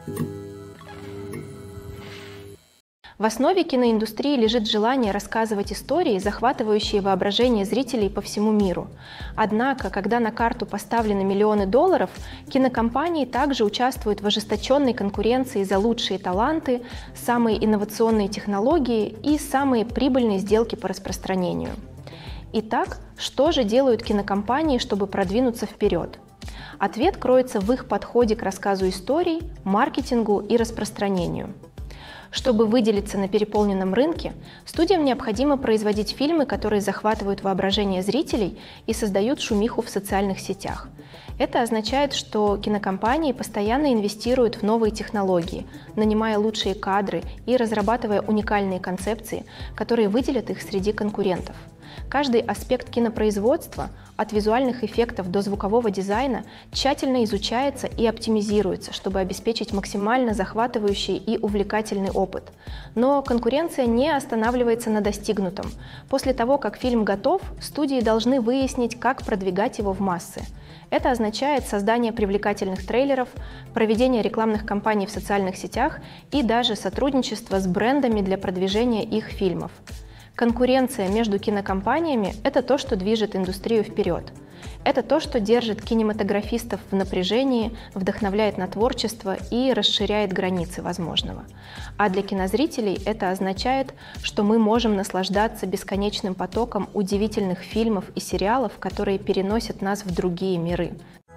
В основе киноиндустрии лежит желание рассказывать истории, захватывающие воображение зрителей по всему миру. Однако, когда на карту поставлены миллионы долларов, кинокомпании также участвуют в ожесточенной конкуренции за лучшие таланты, самые инновационные технологии и самые прибыльные сделки по распространению. Итак, что же делают кинокомпании, чтобы продвинуться вперед? Ответ кроется в их подходе к рассказу историй, маркетингу и распространению. Чтобы выделиться на переполненном рынке, студиям необходимо производить фильмы, которые захватывают воображение зрителей и создают шумиху в социальных сетях. Это означает, что кинокомпании постоянно инвестируют в новые технологии, нанимая лучшие кадры и разрабатывая уникальные концепции, которые выделят их среди конкурентов. Каждый аспект кинопроизводства, от визуальных эффектов до звукового дизайна, тщательно изучается и оптимизируется, чтобы обеспечить максимально захватывающий и увлекательный опыт. Но конкуренция не останавливается на достигнутом. После того, как фильм готов, студии должны выяснить, как продвигать его в массы. Это означает создание привлекательных трейлеров, проведение рекламных кампаний в социальных сетях и даже сотрудничество с брендами для продвижения их фильмов. Конкуренция между кинокомпаниями – это то, что движет индустрию вперед. Это то, что держит кинематографистов в напряжении, вдохновляет на творчество и расширяет границы возможного. А для кинозрителей это означает, что мы можем наслаждаться бесконечным потоком удивительных фильмов и сериалов, которые переносят нас в другие миры.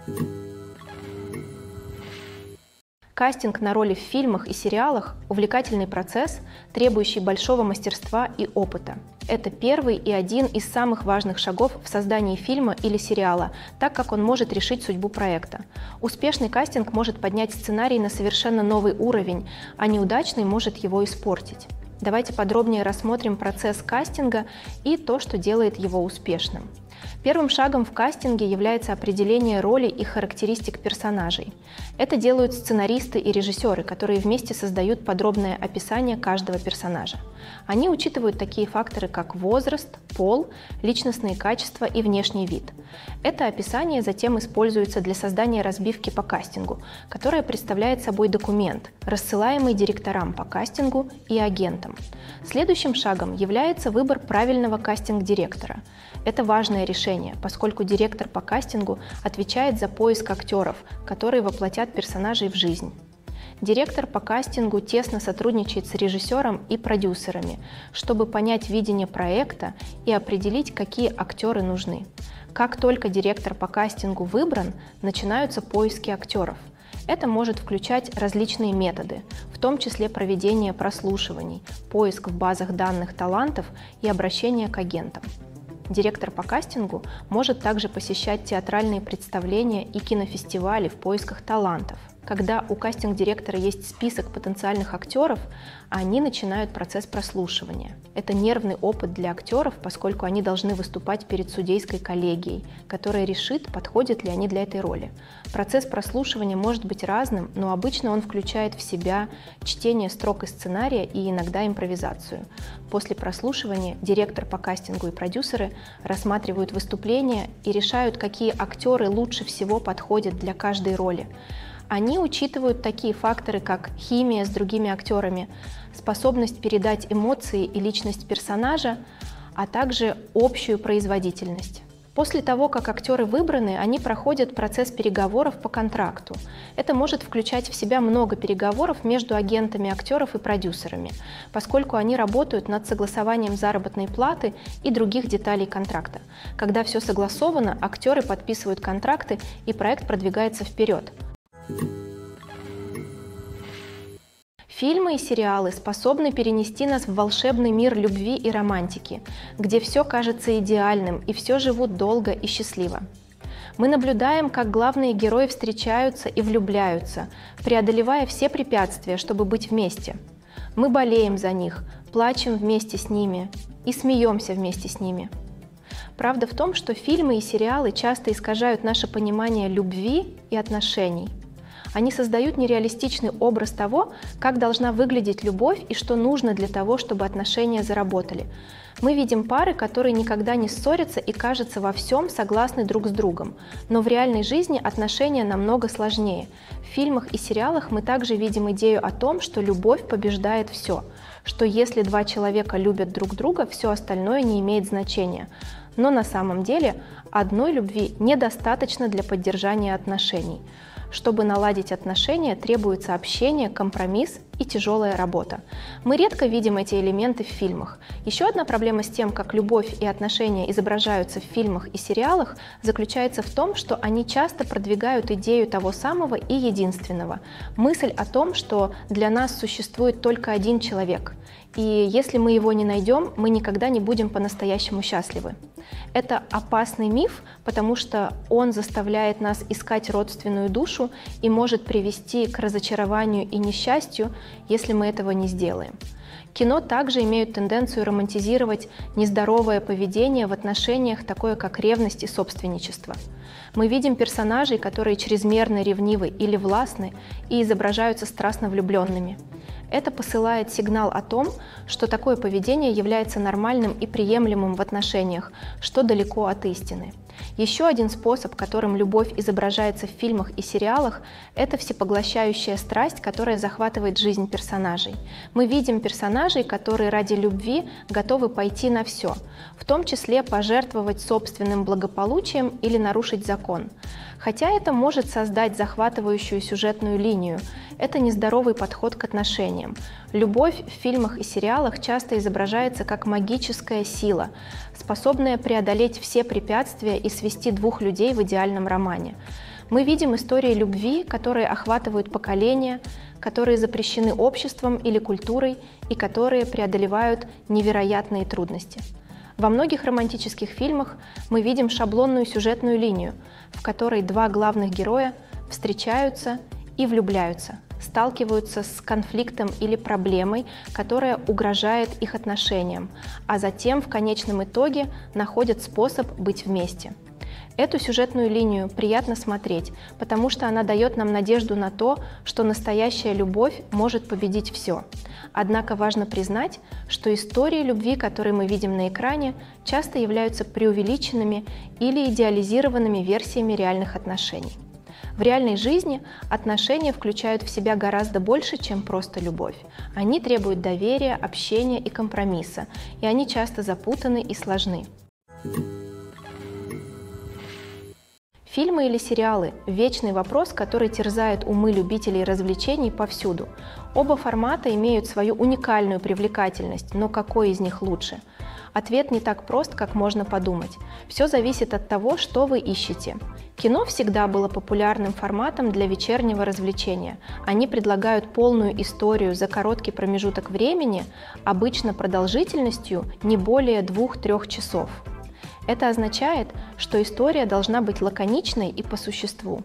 Кастинг на роли в фильмах и сериалах – увлекательный процесс, требующий большого мастерства и опыта. Это первый и один из самых важных шагов в создании фильма или сериала, так как он может решить судьбу проекта. Успешный кастинг может поднять сценарий на совершенно новый уровень, а неудачный может его испортить. Давайте подробнее рассмотрим процесс кастинга и то, что делает его успешным. Первым шагом в кастинге является определение роли и характеристик персонажей. Это делают сценаристы и режиссеры, которые вместе создают подробное описание каждого персонажа. Они учитывают такие факторы, как возраст, пол, личностные качества и внешний вид. Это описание затем используется для создания разбивки по кастингу, которая представляет собой документ, рассылаемый директорам по кастингу и агентам. Следующим шагом является выбор правильного кастинг-директора. Это важное решение, поскольку директор по кастингу отвечает за поиск актеров, которые воплотят персонажей в жизнь. Директор по кастингу тесно сотрудничает с режиссером и продюсерами, чтобы понять видение проекта и определить, какие актеры нужны. Как только директор по кастингу выбран, начинаются поиски актеров. Это может включать различные методы, в том числе проведение прослушиваний, поиск в базах данных талантов и обращение к агентам. Директор по кастингу может также посещать театральные представления и кинофестивали в поисках талантов. Когда у кастинг-директора есть список потенциальных актеров, они начинают процесс прослушивания. Это нервный опыт для актеров, поскольку они должны выступать перед судейской коллегией, которая решит, подходят ли они для этой роли. Процесс прослушивания может быть разным, но обычно он включает в себя чтение строк из сценария и иногда импровизацию. После прослушивания директор по кастингу и продюсеры рассматривают выступления и решают, какие актеры лучше всего подходят для каждой роли. Они учитывают такие факторы, как химия с другими актерами, способность передать эмоции и личность персонажа, а также общую производительность. После того, как актеры выбраны, они проходят процесс переговоров по контракту. Это может включать в себя много переговоров между агентами актеров и продюсерами, поскольку они работают над согласованием заработной платы и других деталей контракта. Когда все согласовано, актеры подписывают контракты, и проект продвигается вперед. Фильмы и сериалы способны перенести нас в волшебный мир любви и романтики, где все кажется идеальным и все живут долго и счастливо. Мы наблюдаем, как главные герои встречаются и влюбляются, преодолевая все препятствия, чтобы быть вместе. Мы болеем за них, плачем вместе с ними и смеемся вместе с ними. Правда в том, что фильмы и сериалы часто искажают наше понимание любви и отношений. Они создают нереалистичный образ того, как должна выглядеть любовь и что нужно для того, чтобы отношения заработали. Мы видим пары, которые никогда не ссорятся и, кажется, во всем согласны друг с другом. Но в реальной жизни отношения намного сложнее. В фильмах и сериалах мы также видим идею о том, что любовь побеждает все, что если два человека любят друг друга, все остальное не имеет значения. Но на самом деле одной любви недостаточно для поддержания отношений. Чтобы наладить отношения, требуется общение, компромисс и тяжелая работа. Мы редко видим эти элементы в фильмах. Еще одна проблема с тем, как любовь и отношения изображаются в фильмах и сериалах, заключается в том, что они часто продвигают идею того самого и единственного. Мысль о том, что для нас существует только один человек, и если мы его не найдем, мы никогда не будем по-настоящему счастливы. Это опасный миф, потому что он заставляет нас искать родственную душу и может привести к разочарованию и несчастью, если мы этого не сделаем. Кино также имеют тенденцию романтизировать нездоровое поведение в отношениях, такое как ревность и собственничество. Мы видим персонажей, которые чрезмерно ревнивы или властны и изображаются страстно влюбленными. Это посылает сигнал о том, что такое поведение является нормальным и приемлемым в отношениях, что далеко от истины. Еще один способ, которым любовь изображается в фильмах и сериалах, это всепоглощающая страсть, которая захватывает жизнь персонажей. Мы видим персонажей, которые ради любви готовы пойти на все, в том числе пожертвовать собственным благополучием или нарушить закон. Хотя это может создать захватывающую сюжетную линию, это нездоровый подход к отношениям. Любовь в фильмах и сериалах часто изображается как магическая сила, способная преодолеть все препятствия и свести двух людей в идеальном романе. Мы видим истории любви, которые охватывают поколения, которые запрещены обществом или культурой и которые преодолевают невероятные трудности. Во многих романтических фильмах мы видим шаблонную сюжетную линию, в которой два главных героя встречаются и влюбляются, сталкиваются с конфликтом или проблемой, которая угрожает их отношениям, а затем в конечном итоге находят способ быть вместе. Эту сюжетную линию приятно смотреть, потому что она дает нам надежду на то, что настоящая любовь может победить все. Однако важно признать, что истории любви, которые мы видим на экране, часто являются преувеличенными или идеализированными версиями реальных отношений. В реальной жизни отношения включают в себя гораздо больше, чем просто любовь. Они требуют доверия, общения и компромисса, и они часто запутаны и сложны. Фильмы или сериалы – вечный вопрос, который терзает умы любителей развлечений повсюду. Оба формата имеют свою уникальную привлекательность, но какой из них лучше? Ответ не так прост, как можно подумать. Все зависит от того, что вы ищете. Кино всегда было популярным форматом для вечернего развлечения. Они предлагают полную историю за короткий промежуток времени, обычно продолжительностью не более 2-3 часов. Это означает, что история должна быть лаконичной и по существу,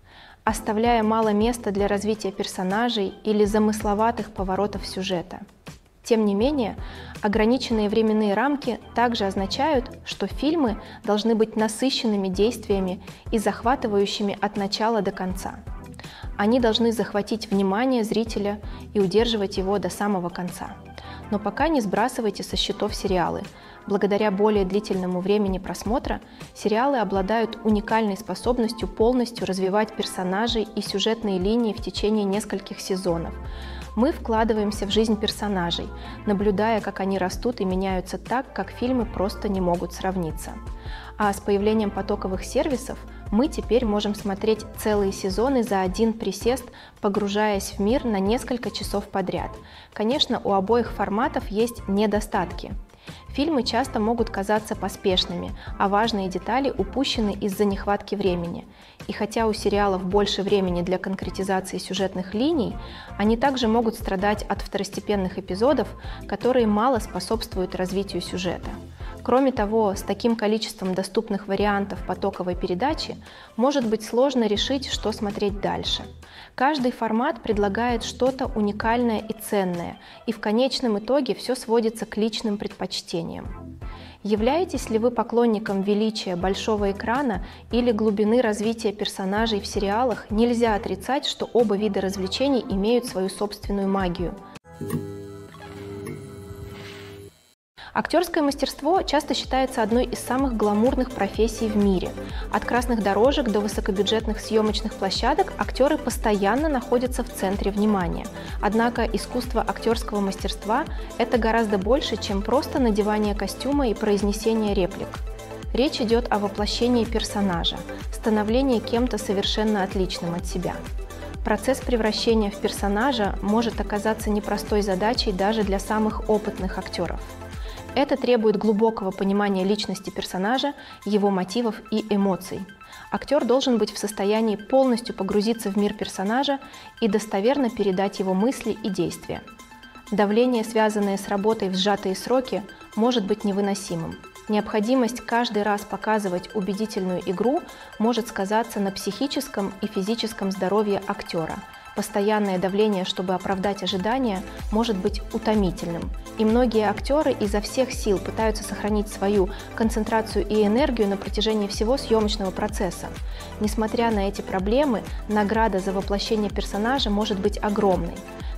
оставляя мало места для развития персонажей или замысловатых поворотов сюжета. Тем не менее, ограниченные временные рамки также означают, что фильмы должны быть насыщенными действиями и захватывающими от начала до конца. Они должны захватить внимание зрителя и удерживать его до самого конца. Но пока не сбрасывайте со счетов сериалы. Благодаря более длительному времени просмотра сериалы обладают уникальной способностью полностью развивать персонажей и сюжетные линии в течение нескольких сезонов. Мы вкладываемся в жизнь персонажей, наблюдая, как они растут и меняются так, как фильмы просто не могут сравниться. А с появлением потоковых сервисов мы теперь можем смотреть целые сезоны за один присест, погружаясь в мир на несколько часов подряд. Конечно, у обоих форматов есть недостатки. Фильмы часто могут казаться поспешными, а важные детали упущены из-за нехватки времени. И хотя у сериалов больше времени для конкретизации сюжетных линий, они также могут страдать от второстепенных эпизодов, которые мало способствуют развитию сюжета. Кроме того, с таким количеством доступных вариантов потоковой передачи может быть сложно решить, что смотреть дальше. Каждый формат предлагает что-то уникальное и ценное, и в конечном итоге все сводится к личным предпочтениям. Являетесь ли вы поклонником величия большого экрана или глубины развития персонажей в сериалах, нельзя отрицать, что оба вида развлечений имеют свою собственную магию. Актерское мастерство часто считается одной из самых гламурных профессий в мире. От красных дорожек до высокобюджетных съемочных площадок актеры постоянно находятся в центре внимания. Однако искусство актерского мастерства – это гораздо больше, чем просто надевание костюма и произнесение реплик. Речь идет о воплощении персонажа, становлении кем-то совершенно отличным от себя. Процесс превращения в персонажа может оказаться непростой задачей даже для самых опытных актеров. Это требует глубокого понимания личности персонажа, его мотивов и эмоций. Актер должен быть в состоянии полностью погрузиться в мир персонажа и достоверно передать его мысли и действия. Давление, связанное с работой в сжатые сроки, может быть невыносимым. Необходимость каждый раз показывать убедительную игру может сказаться на психическом и физическом здоровье актера. Постоянное давление, чтобы оправдать ожидания, может быть утомительным. И многие актеры изо всех сил пытаются сохранить свою концентрацию и энергию на протяжении всего съемочного процесса. Несмотря на эти проблемы, награда за воплощение персонажа может быть огромной.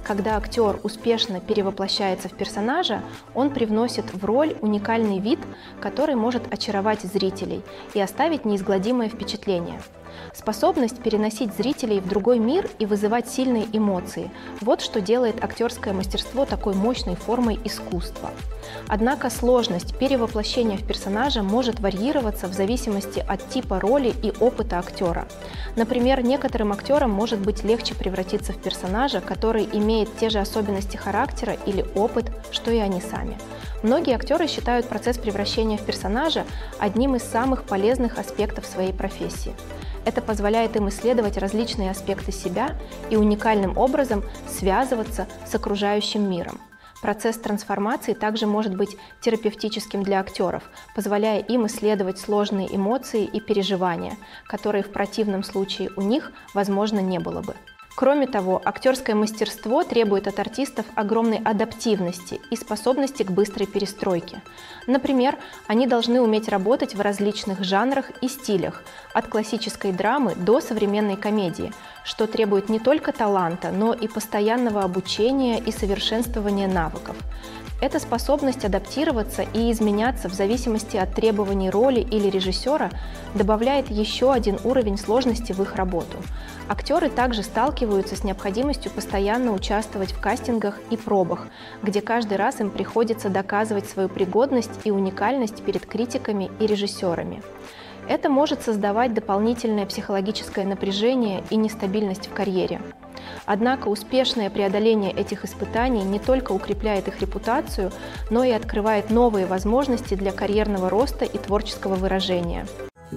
Когда актер успешно перевоплощается в персонажа, он привносит в роль уникальный вид, который может очаровать зрителей и оставить неизгладимое впечатление. Способность переносить зрителей в другой мир и вызывать сильные эмоции – вот что делает актерское мастерство такой мощной формой искусства. Однако сложность перевоплощения в персонажа может варьироваться в зависимости от типа роли и опыта актера. Например, некоторым актерам может быть легче превратиться в персонажа, который имеет те же особенности характера или опыт, что и они сами. Многие актеры считают процесс превращения в персонажа одним из самых полезных аспектов своей профессии. Это позволяет им исследовать различные аспекты себя и уникальным образом связываться с окружающим миром. Процесс трансформации также может быть терапевтическим для актеров, позволяя им исследовать сложные эмоции и переживания, которые в противном случае у них, возможно, не было бы. Кроме того, актерское мастерство требует от артистов огромной адаптивности и способности к быстрой перестройке. Например, они должны уметь работать в различных жанрах и стилях, от классической драмы до современной комедии, что требует не только таланта, но и постоянного обучения и совершенствования навыков. Эта способность адаптироваться и изменяться в зависимости от требований роли или режиссера добавляет еще один уровень сложности в их работу. Актеры также сталкиваются с необходимостью постоянно участвовать в кастингах и пробах, где каждый раз им приходится доказывать свою пригодность и уникальность перед критиками и режиссерами. Это может создавать дополнительное психологическое напряжение и нестабильность в карьере. Однако успешное преодоление этих испытаний не только укрепляет их репутацию, но и открывает новые возможности для карьерного роста и творческого выражения.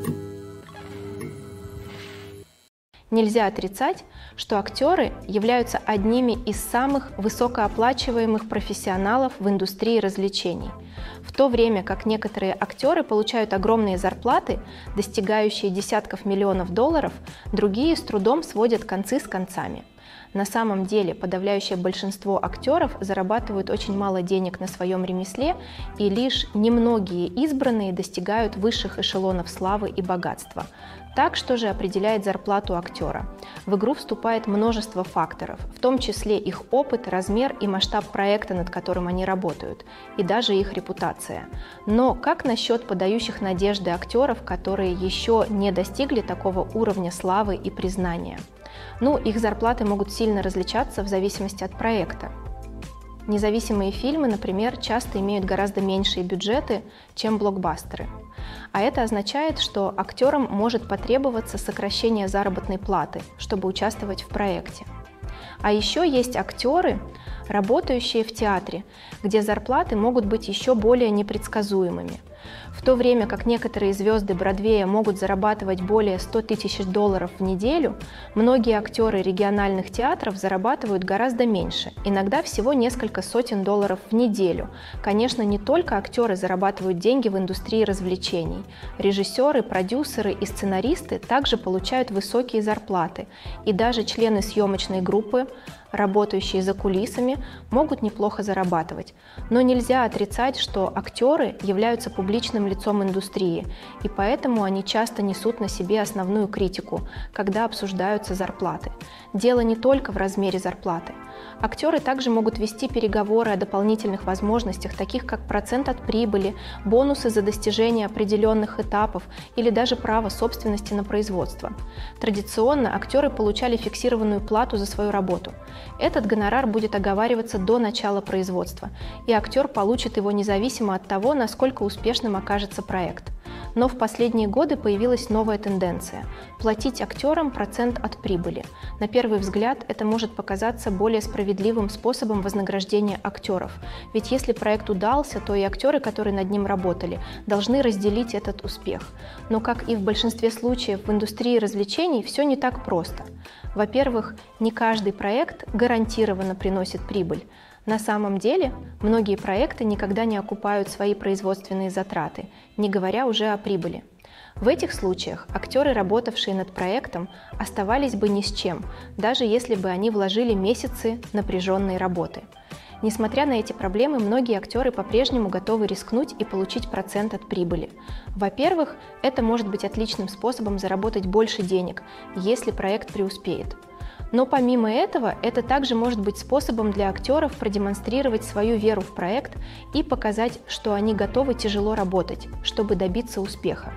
Нельзя отрицать, что актеры являются одними из самых высокооплачиваемых профессионалов в индустрии развлечений. В то время как некоторые актеры получают огромные зарплаты, достигающие десятков миллионов долларов, другие с трудом сводят концы с концами. На самом деле подавляющее большинство актеров зарабатывают очень мало денег на своем ремесле, и лишь немногие избранные достигают высших эшелонов славы и богатства. Так, что же определяет зарплату актера? В игру вступает множество факторов, в том числе их опыт, размер и масштаб проекта, над которым они работают, и даже их репутация. Но как насчет подающих надежды актеров, которые еще не достигли такого уровня славы и признания? Их зарплаты могут сильно различаться в зависимости от проекта. Независимые фильмы, например, часто имеют гораздо меньшие бюджеты, чем блокбастеры. А это означает, что актерам может потребоваться сокращение заработной платы, чтобы участвовать в проекте. А еще есть актеры, работающие в театре, где зарплаты могут быть еще более непредсказуемыми. В то время как некоторые звезды Бродвея могут зарабатывать более 100 тысяч долларов в неделю, многие актеры региональных театров зарабатывают гораздо меньше, иногда всего несколько сотен долларов в неделю. Конечно, не только актеры зарабатывают деньги в индустрии развлечений. Режиссеры, продюсеры и сценаристы также получают высокие зарплаты, и даже члены съемочной группы, работающие за кулисами, могут неплохо зарабатывать. Но нельзя отрицать, что актеры являются публичным лицом индустрии, и поэтому они часто несут на себе основную критику, когда обсуждаются зарплаты. Дело не только в размере зарплаты. Актеры также могут вести переговоры о дополнительных возможностях, таких как процент от прибыли, бонусы за достижение определенных этапов или даже право собственности на производство. Традиционно актеры получали фиксированную плату за свою работу. Этот гонорар будет оговариваться до начала производства, и актер получит его независимо от того, насколько успешным окажется проект. Но в последние годы появилась новая тенденция – платить актерам процент от прибыли. На первый взгляд это может показаться более справедливым способом вознаграждения актеров, ведь если проект удался, то и актеры, которые над ним работали, должны разделить этот успех. Но, как и в большинстве случаев в индустрии развлечений, все не так просто. Во-первых, не каждый проект гарантированно приносит прибыль. На самом деле, многие проекты никогда не окупают свои производственные затраты, не говоря уже о прибыли. В этих случаях актеры, работавшие над проектом, оставались бы ни с чем, даже если бы они вложили месяцы напряженной работы. Несмотря на эти проблемы, многие актеры по-прежнему готовы рискнуть и получить процент от прибыли. Во-первых, это может быть отличным способом заработать больше денег, если проект преуспеет. Но помимо этого, это также может быть способом для актеров продемонстрировать свою веру в проект и показать, что они готовы тяжело работать, чтобы добиться успеха.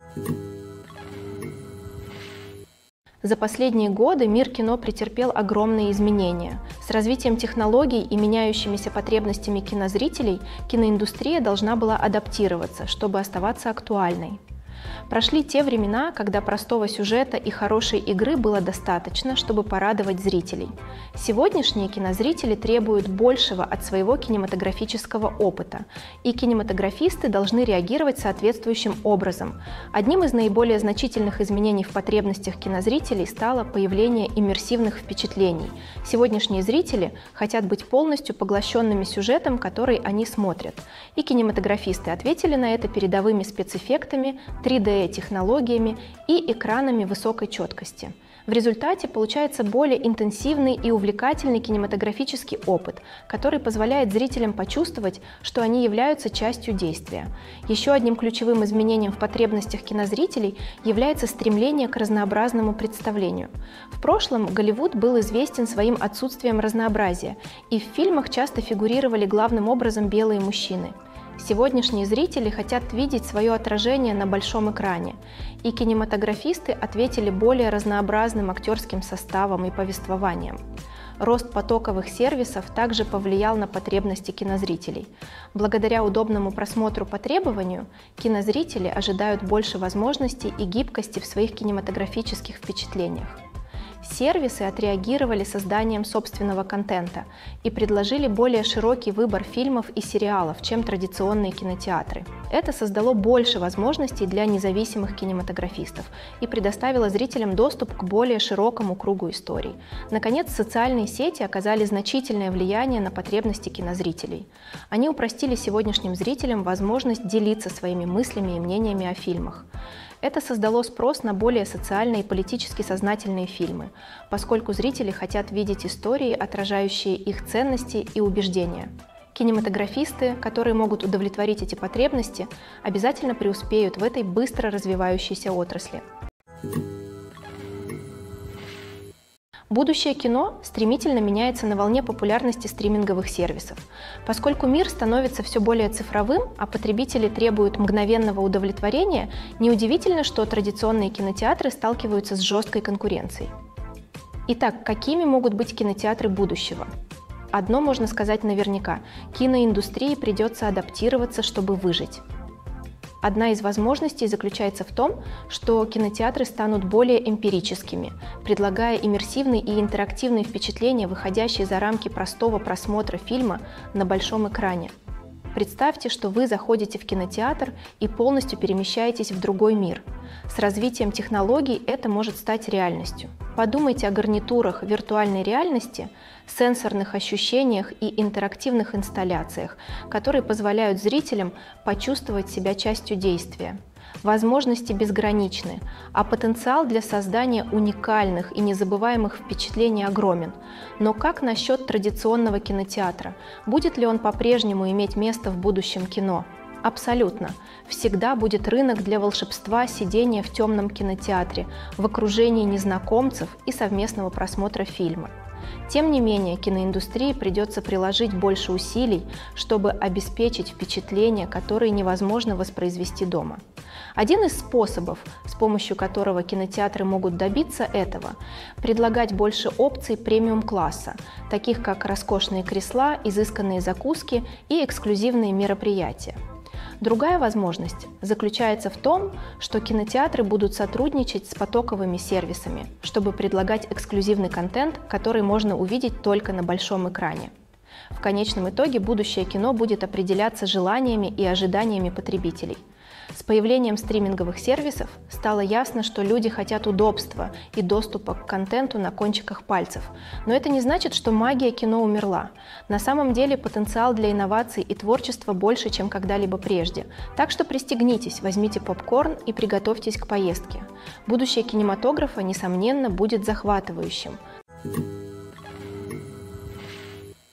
За последние годы мир кино претерпел огромные изменения. С развитием технологий и меняющимися потребностями кинозрителей киноиндустрия должна была адаптироваться, чтобы оставаться актуальной. Прошли те времена, когда простого сюжета и хорошей игры было достаточно, чтобы порадовать зрителей. Сегодняшние кинозрители требуют большего от своего кинематографического опыта, и кинематографисты должны реагировать соответствующим образом. Одним из наиболее значительных изменений в потребностях кинозрителей стало появление иммерсивных впечатлений. Сегодняшние зрители хотят быть полностью поглощенными сюжетом, который они смотрят. И кинематографисты ответили на это передовыми спецэффектами, 3D-технологиями и экранами высокой четкости. В результате получается более интенсивный и увлекательный кинематографический опыт, который позволяет зрителям почувствовать, что они являются частью действия. Еще одним ключевым изменением в потребностях кинозрителей является стремление к разнообразному представлению. В прошлом Голливуд был известен своим отсутствием разнообразия, и в фильмах часто фигурировали главным образом белые мужчины. Сегодняшние зрители хотят видеть свое отражение на большом экране, и кинематографисты ответили более разнообразным актерским составом и повествованием. Рост потоковых сервисов также повлиял на потребности кинозрителей. Благодаря удобному просмотру по требованию, кинозрители ожидают больше возможностей и гибкости в своих кинематографических впечатлениях. Сервисы отреагировали созданием собственного контента и предложили более широкий выбор фильмов и сериалов, чем традиционные кинотеатры. Это создало больше возможностей для независимых кинематографистов и предоставило зрителям доступ к более широкому кругу историй. Наконец, социальные сети оказали значительное влияние на потребности кинозрителей. Они упростили сегодняшним зрителям возможность делиться своими мыслями и мнениями о фильмах. Это создало спрос на более социально и политически сознательные фильмы, поскольку зрители хотят видеть истории, отражающие их ценности и убеждения. Кинематографисты, которые могут удовлетворить эти потребности, обязательно преуспеют в этой быстро развивающейся отрасли. Будущее кино стремительно меняется на волне популярности стриминговых сервисов. Поскольку мир становится все более цифровым, а потребители требуют мгновенного удовлетворения, неудивительно, что традиционные кинотеатры сталкиваются с жесткой конкуренцией. Итак, какими могут быть кинотеатры будущего? Одно можно сказать наверняка – киноиндустрии придется адаптироваться, чтобы выжить. Одна из возможностей заключается в том, что кинотеатры станут более эмпирическими, предлагая иммерсивные и интерактивные впечатления, выходящие за рамки простого просмотра фильма на большом экране. Представьте, что вы заходите в кинотеатр и полностью перемещаетесь в другой мир. С развитием технологий это может стать реальностью. Подумайте о гарнитурах виртуальной реальности, сенсорных ощущениях и интерактивных инсталляциях, которые позволяют зрителям почувствовать себя частью действия. Возможности безграничны, а потенциал для создания уникальных и незабываемых впечатлений огромен. Но как насчет традиционного кинотеатра? Будет ли он по-прежнему иметь место в будущем кино? Абсолютно. Всегда будет рынок для волшебства сидения в темном кинотеатре, в окружении незнакомцев и совместного просмотра фильма. Тем не менее, киноиндустрии придется приложить больше усилий, чтобы обеспечить впечатления, которые невозможно воспроизвести дома. Один из способов, с помощью которого кинотеатры могут добиться этого, предлагать больше опций премиум-класса, таких как роскошные кресла, изысканные закуски и эксклюзивные мероприятия. Другая возможность заключается в том, что кинотеатры будут сотрудничать с потоковыми сервисами, чтобы предлагать эксклюзивный контент, который можно увидеть только на большом экране. В конечном итоге будущее кино будет определяться желаниями и ожиданиями потребителей. С появлением стриминговых сервисов стало ясно, что люди хотят удобства и доступа к контенту на кончиках пальцев. Но это не значит, что магия кино умерла. На самом деле потенциал для инноваций и творчества больше, чем когда-либо прежде. Так что пристегнитесь, возьмите попкорн и приготовьтесь к поездке. Будущее кинематографа, несомненно, будет захватывающим.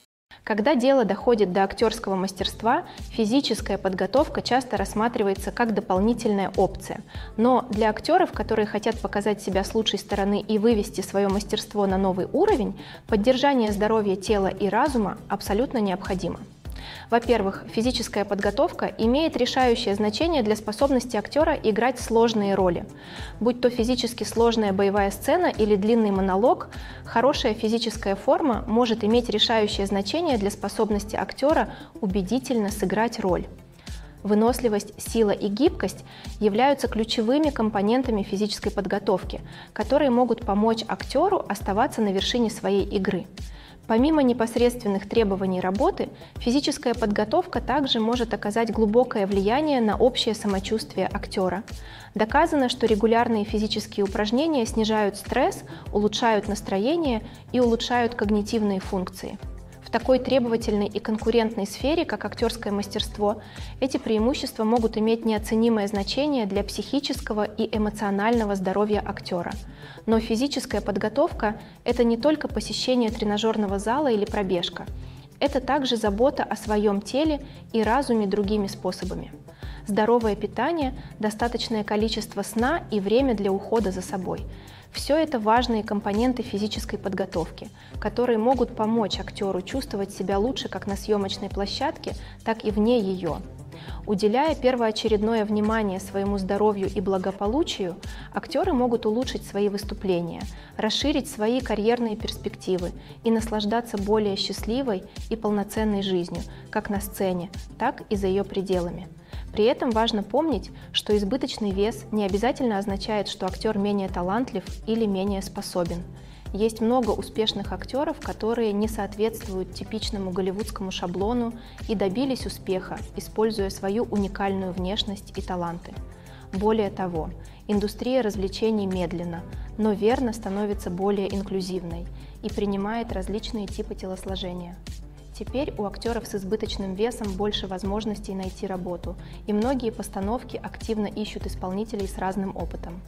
Когда дело доходит до актерского мастерства, физическая подготовка часто рассматривается как дополнительная опция. Но для актеров, которые хотят показать себя с лучшей стороны и вывести свое мастерство на новый уровень, поддержание здоровья тела и разума абсолютно необходимо. Во-первых, физическая подготовка имеет решающее значение для способности актера играть сложные роли. Будь то физически сложная боевая сцена или длинный монолог, хорошая физическая форма может иметь решающее значение для способности актера убедительно сыграть роль. Выносливость, сила и гибкость являются ключевыми компонентами физической подготовки, которые могут помочь актеру оставаться на вершине своей игры. Помимо непосредственных требований работы, физическая подготовка также может оказать глубокое влияние на общее самочувствие актера. Доказано, что регулярные физические упражнения снижают стресс, улучшают настроение и улучшают когнитивные функции. В такой требовательной и конкурентной сфере, как актерское мастерство, эти преимущества могут иметь неоценимое значение для психического и эмоционального здоровья актера. Но физическая подготовка – это не только посещение тренажерного зала или пробежка. Это также забота о своем теле и разуме другими способами. Здоровое питание, достаточное количество сна и время для ухода за собой – все это важные компоненты физической подготовки, которые могут помочь актеру чувствовать себя лучше как на съемочной площадке, так и вне ее. Уделяя первоочередное внимание своему здоровью и благополучию, актеры могут улучшить свои выступления, расширить свои карьерные перспективы и наслаждаться более счастливой и полноценной жизнью, как на сцене, так и за ее пределами. При этом важно помнить, что избыточный вес не обязательно означает, что актер менее талантлив или менее способен. Есть много успешных актеров, которые не соответствуют типичному голливудскому шаблону и добились успеха, используя свою уникальную внешность и таланты. Более того, индустрия развлечений медленно, но верно становится более инклюзивной и принимает различные типы телосложения. Теперь у актеров с избыточным весом больше возможностей найти работу, и многие постановки активно ищут исполнителей с разным опытом.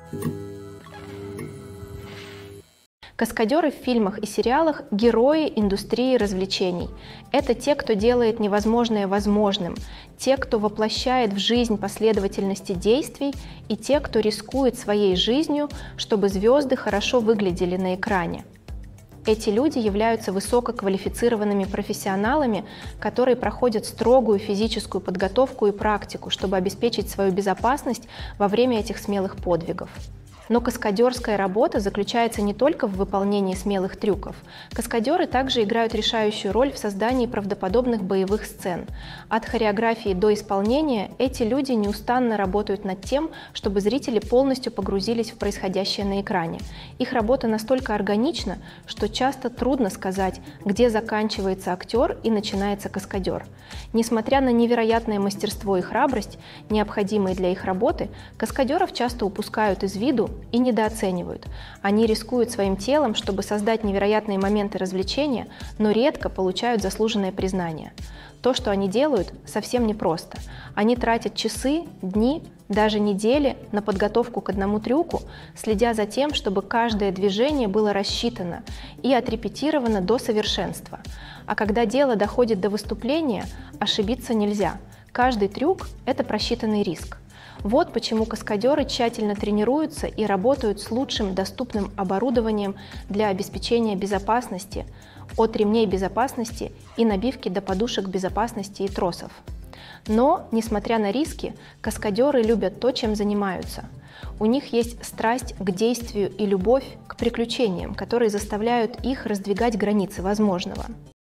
Каскадеры в фильмах и сериалах – герои индустрии развлечений. Это те, кто делает невозможное возможным, те, кто воплощает в жизнь последовательности действий, и те, кто рискует своей жизнью, чтобы звезды хорошо выглядели на экране. Эти люди являются высококвалифицированными профессионалами, которые проходят строгую физическую подготовку и практику, чтобы обеспечить свою безопасность во время этих смелых подвигов. Но каскадерская работа заключается не только в выполнении смелых трюков. Каскадеры также играют решающую роль в создании правдоподобных боевых сцен. От хореографии до исполнения эти люди неустанно работают над тем, чтобы зрители полностью погрузились в происходящее на экране. Их работа настолько органична, что часто трудно сказать, где заканчивается актер и начинается каскадер. Несмотря на невероятное мастерство и храбрость, необходимые для их работы, каскадеров часто упускают из виду и недооценивают. Они рискуют своим телом, чтобы создать невероятные моменты развлечения, но редко получают заслуженное признание. То, что они делают, совсем непросто. Они тратят часы, дни, даже недели на подготовку к одному трюку, следя за тем, чтобы каждое движение было рассчитано и отрепетировано до совершенства. А когда дело доходит до выступления, ошибиться нельзя. Каждый трюк – это просчитанный риск. Вот почему каскадеры тщательно тренируются и работают с лучшим доступным оборудованием для обеспечения безопасности, от ремней безопасности и набивки до подушек безопасности и тросов. Но, несмотря на риски, каскадеры любят то, чем занимаются. У них есть страсть к действию и любовь к приключениям, которые заставляют их раздвигать границы возможного.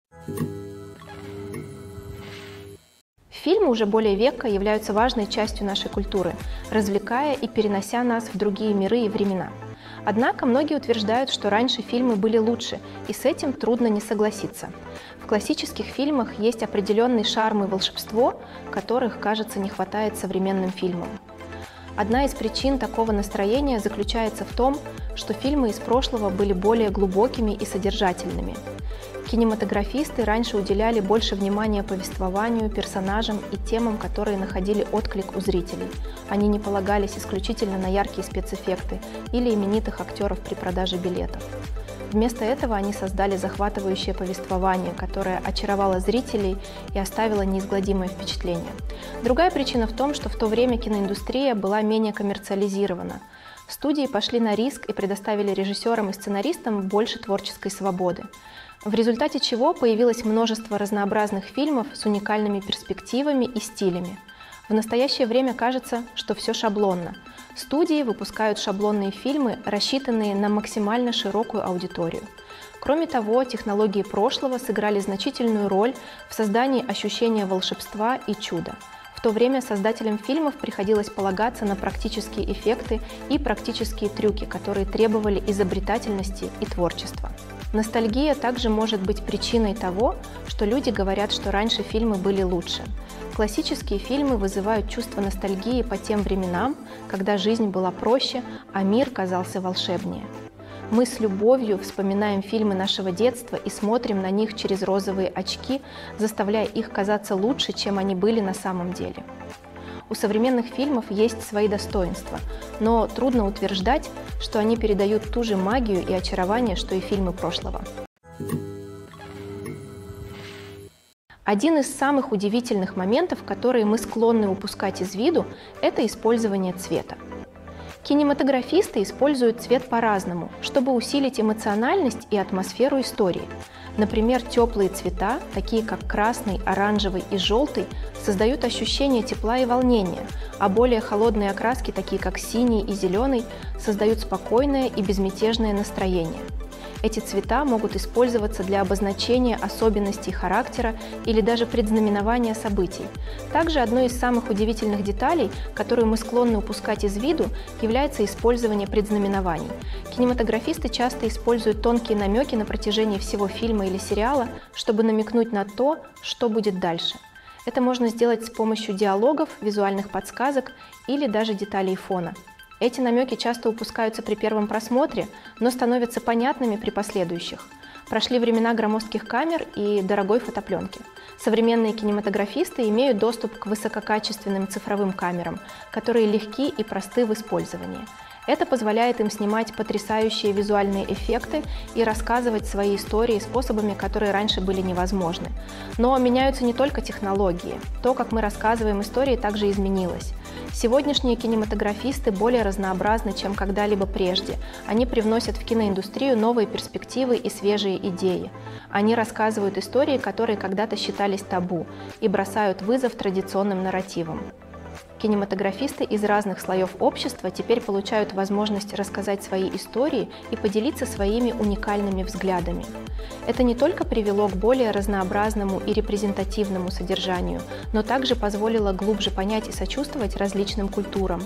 Фильмы уже более века являются важной частью нашей культуры, развлекая и перенося нас в другие миры и времена. Однако многие утверждают, что раньше фильмы были лучше, и с этим трудно не согласиться. В классических фильмах есть определенный шарм и волшебство, которых, кажется, не хватает современным фильмам. Одна из причин такого настроения заключается в том, что фильмы из прошлого были более глубокими и содержательными. Кинематографисты раньше уделяли больше внимания повествованию, персонажам и темам, которые находили отклик у зрителей. Они не полагались исключительно на яркие спецэффекты или именитых актеров при продаже билетов. Вместо этого они создали захватывающее повествование, которое очаровало зрителей и оставило неизгладимое впечатление. Другая причина в том, что в то время киноиндустрия была менее коммерциализирована. Студии пошли на риск и предоставили режиссерам и сценаристам больше творческой свободы, в результате чего появилось множество разнообразных фильмов с уникальными перспективами и стилями. В настоящее время кажется, что все шаблонно. Студии выпускают шаблонные фильмы, рассчитанные на максимально широкую аудиторию. Кроме того, технологии прошлого сыграли значительную роль в создании ощущения волшебства и чуда. В то время создателям фильмов приходилось полагаться на практические эффекты и практические трюки, которые требовали изобретательности и творчества. Ностальгия также может быть причиной того, что люди говорят, что раньше фильмы были лучше. Классические фильмы вызывают чувство ностальгии по тем временам, когда жизнь была проще, а мир казался волшебнее. Мы с любовью вспоминаем фильмы нашего детства и смотрим на них через розовые очки, заставляя их казаться лучше, чем они были на самом деле. У современных фильмов есть свои достоинства, но трудно утверждать, что они передают ту же магию и очарование, что и фильмы прошлого. Один из самых удивительных моментов, которые мы склонны упускать из виду, это использование цвета. Кинематографисты используют цвет по-разному, чтобы усилить эмоциональность и атмосферу истории. Например, теплые цвета, такие как красный, оранжевый и желтый, создают ощущение тепла и волнения, а более холодные окраски, такие как синий и зеленый, создают спокойное и безмятежное настроение. Эти цвета могут использоваться для обозначения особенностей характера или даже предзнаменования событий. Также одной из самых удивительных деталей, которую мы склонны упускать из виду, является использование предзнаменований. Кинематографисты часто используют тонкие намеки на протяжении всего фильма или сериала, чтобы намекнуть на то, что будет дальше. Это можно сделать с помощью диалогов, визуальных подсказок или даже деталей фона. Эти намеки часто упускаются при первом просмотре, но становятся понятными при последующих. Прошли времена громоздких камер и дорогой фотопленки. Современные кинематографисты имеют доступ к высококачественным цифровым камерам, которые легки и просты в использовании. Это позволяет им снимать потрясающие визуальные эффекты и рассказывать свои истории способами, которые раньше были невозможны. Но меняются не только технологии. То, как мы рассказываем истории, также изменилось. Сегодняшние кинематографисты более разнообразны, чем когда-либо прежде. Они привносят в киноиндустрию новые перспективы и свежие идеи. Они рассказывают истории, которые когда-то считались табу, и бросают вызов традиционным нарративам. Кинематографисты из разных слоев общества теперь получают возможность рассказать свои истории и поделиться своими уникальными взглядами. Это не только привело к более разнообразному и репрезентативному содержанию, но также позволило глубже понять и сочувствовать различным культурам.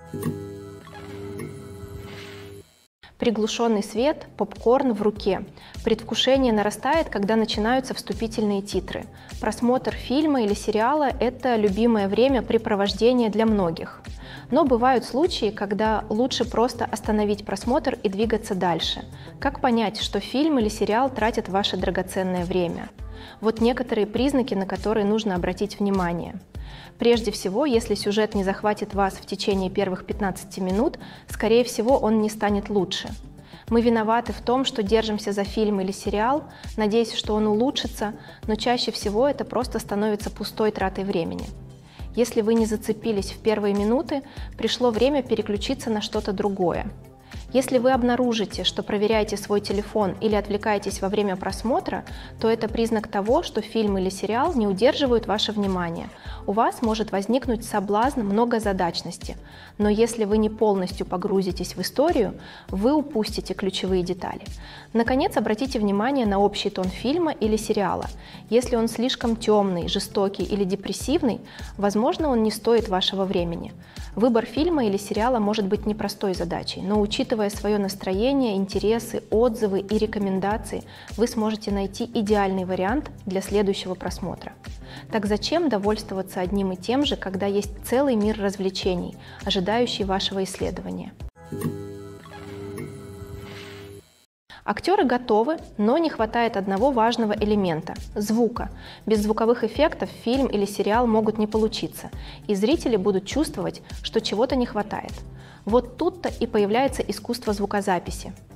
Приглушенный свет, попкорн в руке. Предвкушение нарастает, когда начинаются вступительные титры. Просмотр фильма или сериала – это любимое времяпрепровождение для многих. Но бывают случаи, когда лучше просто остановить просмотр и двигаться дальше. Как понять, что фильм или сериал тратит ваше драгоценное время? Вот некоторые признаки, на которые нужно обратить внимание. Прежде всего, если сюжет не захватит вас в течение первых 15 минут, скорее всего, он не станет лучше. Мы виноваты в том, что держимся за фильм или сериал, надеясь, что он улучшится, но чаще всего это просто становится пустой тратой времени. Если вы не зацепились в первые минуты, пришло время переключиться на что-то другое. Если вы обнаружите, что проверяете свой телефон или отвлекаетесь во время просмотра, то это признак того, что фильм или сериал не удерживают ваше внимание. У вас может возникнуть соблазн многозадачности, но если вы не полностью погрузитесь в историю, вы упустите ключевые детали. Наконец, обратите внимание на общий тон фильма или сериала. Если он слишком темный, жестокий или депрессивный, возможно, он не стоит вашего времени. Выбор фильма или сериала может быть непростой задачей, но учитывая свое настроение, интересы, отзывы и рекомендации, вы сможете найти идеальный вариант для следующего просмотра. Так зачем довольствоваться одним и тем же, когда есть целый мир развлечений, ожидающий вашего исследования? Актеры готовы, но не хватает одного важного элемента – звука. Без звуковых эффектов фильм или сериал могут не получиться, и зрители будут чувствовать, что чего-то не хватает. Вот тут-то и появляется искусство звукозаписи.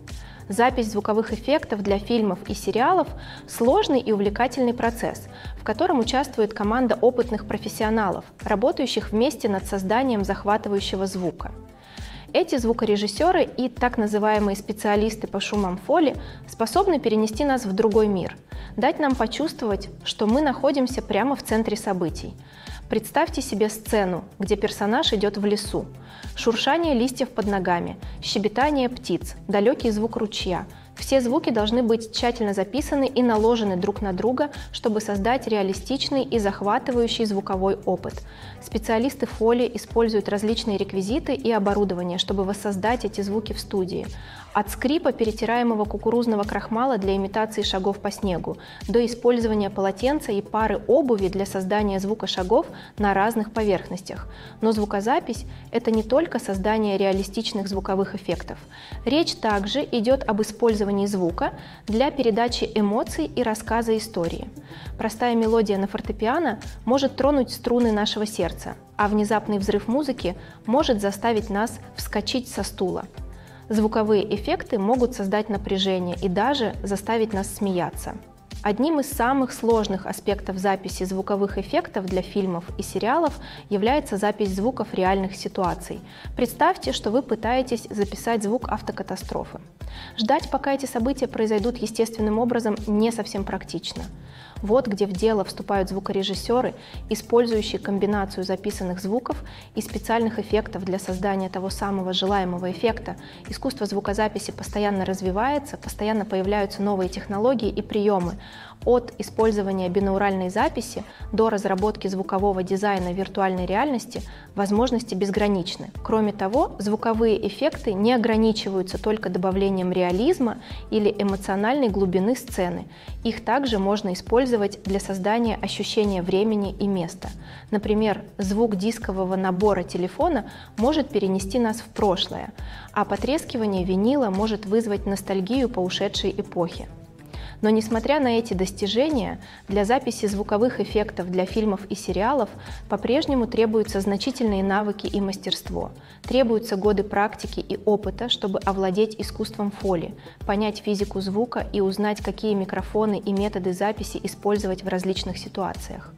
Запись звуковых эффектов для фильмов и сериалов – сложный и увлекательный процесс, в котором участвует команда опытных профессионалов, работающих вместе над созданием захватывающего звука. Эти звукорежиссеры и так называемые специалисты по шумам фоли способны перенести нас в другой мир, дать нам почувствовать, что мы находимся прямо в центре событий. Представьте себе сцену, где персонаж идет в лесу. Шуршание листьев под ногами, щебетание птиц, далекий звук ручья. Все звуки должны быть тщательно записаны и наложены друг на друга, чтобы создать реалистичный и захватывающий звуковой опыт. Специалисты фоли используют различные реквизиты и оборудование, чтобы воссоздать эти звуки в студии. От скрипа перетираемого кукурузного крахмала для имитации шагов по снегу до использования полотенца и пары обуви для создания звука шагов на разных поверхностях. Но звукозапись – это не только создание реалистичных звуковых эффектов. Речь также идет об использовании звука для передачи эмоций и рассказа истории. Простая мелодия на фортепиано может тронуть струны нашего сердца, а внезапный взрыв музыки может заставить нас вскочить со стула. Звуковые эффекты могут создать напряжение и даже заставить нас смеяться. Одним из самых сложных аспектов записи звуковых эффектов для фильмов и сериалов является запись звуков реальных ситуаций. Представьте, что вы пытаетесь записать звук автокатастрофы. Ждать, пока эти события произойдут естественным образом, не совсем практично. Вот где в дело вступают звукорежиссеры, использующие комбинацию записанных звуков и специальных эффектов для создания того самого желаемого эффекта. Искусство звукозаписи постоянно развивается, постоянно появляются новые технологии и приемы. От использования бинауральной записи до разработки звукового дизайна виртуальной реальности возможности безграничны. Кроме того, звуковые эффекты не ограничиваются только добавлением реализма или эмоциональной глубины сцены. Их также можно использовать для создания ощущения времени и места. Например, звук дискового набора телефона может перенести нас в прошлое, а потрескивание винила может вызвать ностальгию по ушедшей эпохе. Но несмотря на эти достижения, для записи звуковых эффектов для фильмов и сериалов по-прежнему требуются значительные навыки и мастерство. Требуются годы практики и опыта, чтобы овладеть искусством фоли, понять физику звука и узнать, какие микрофоны и методы записи использовать в различных ситуациях.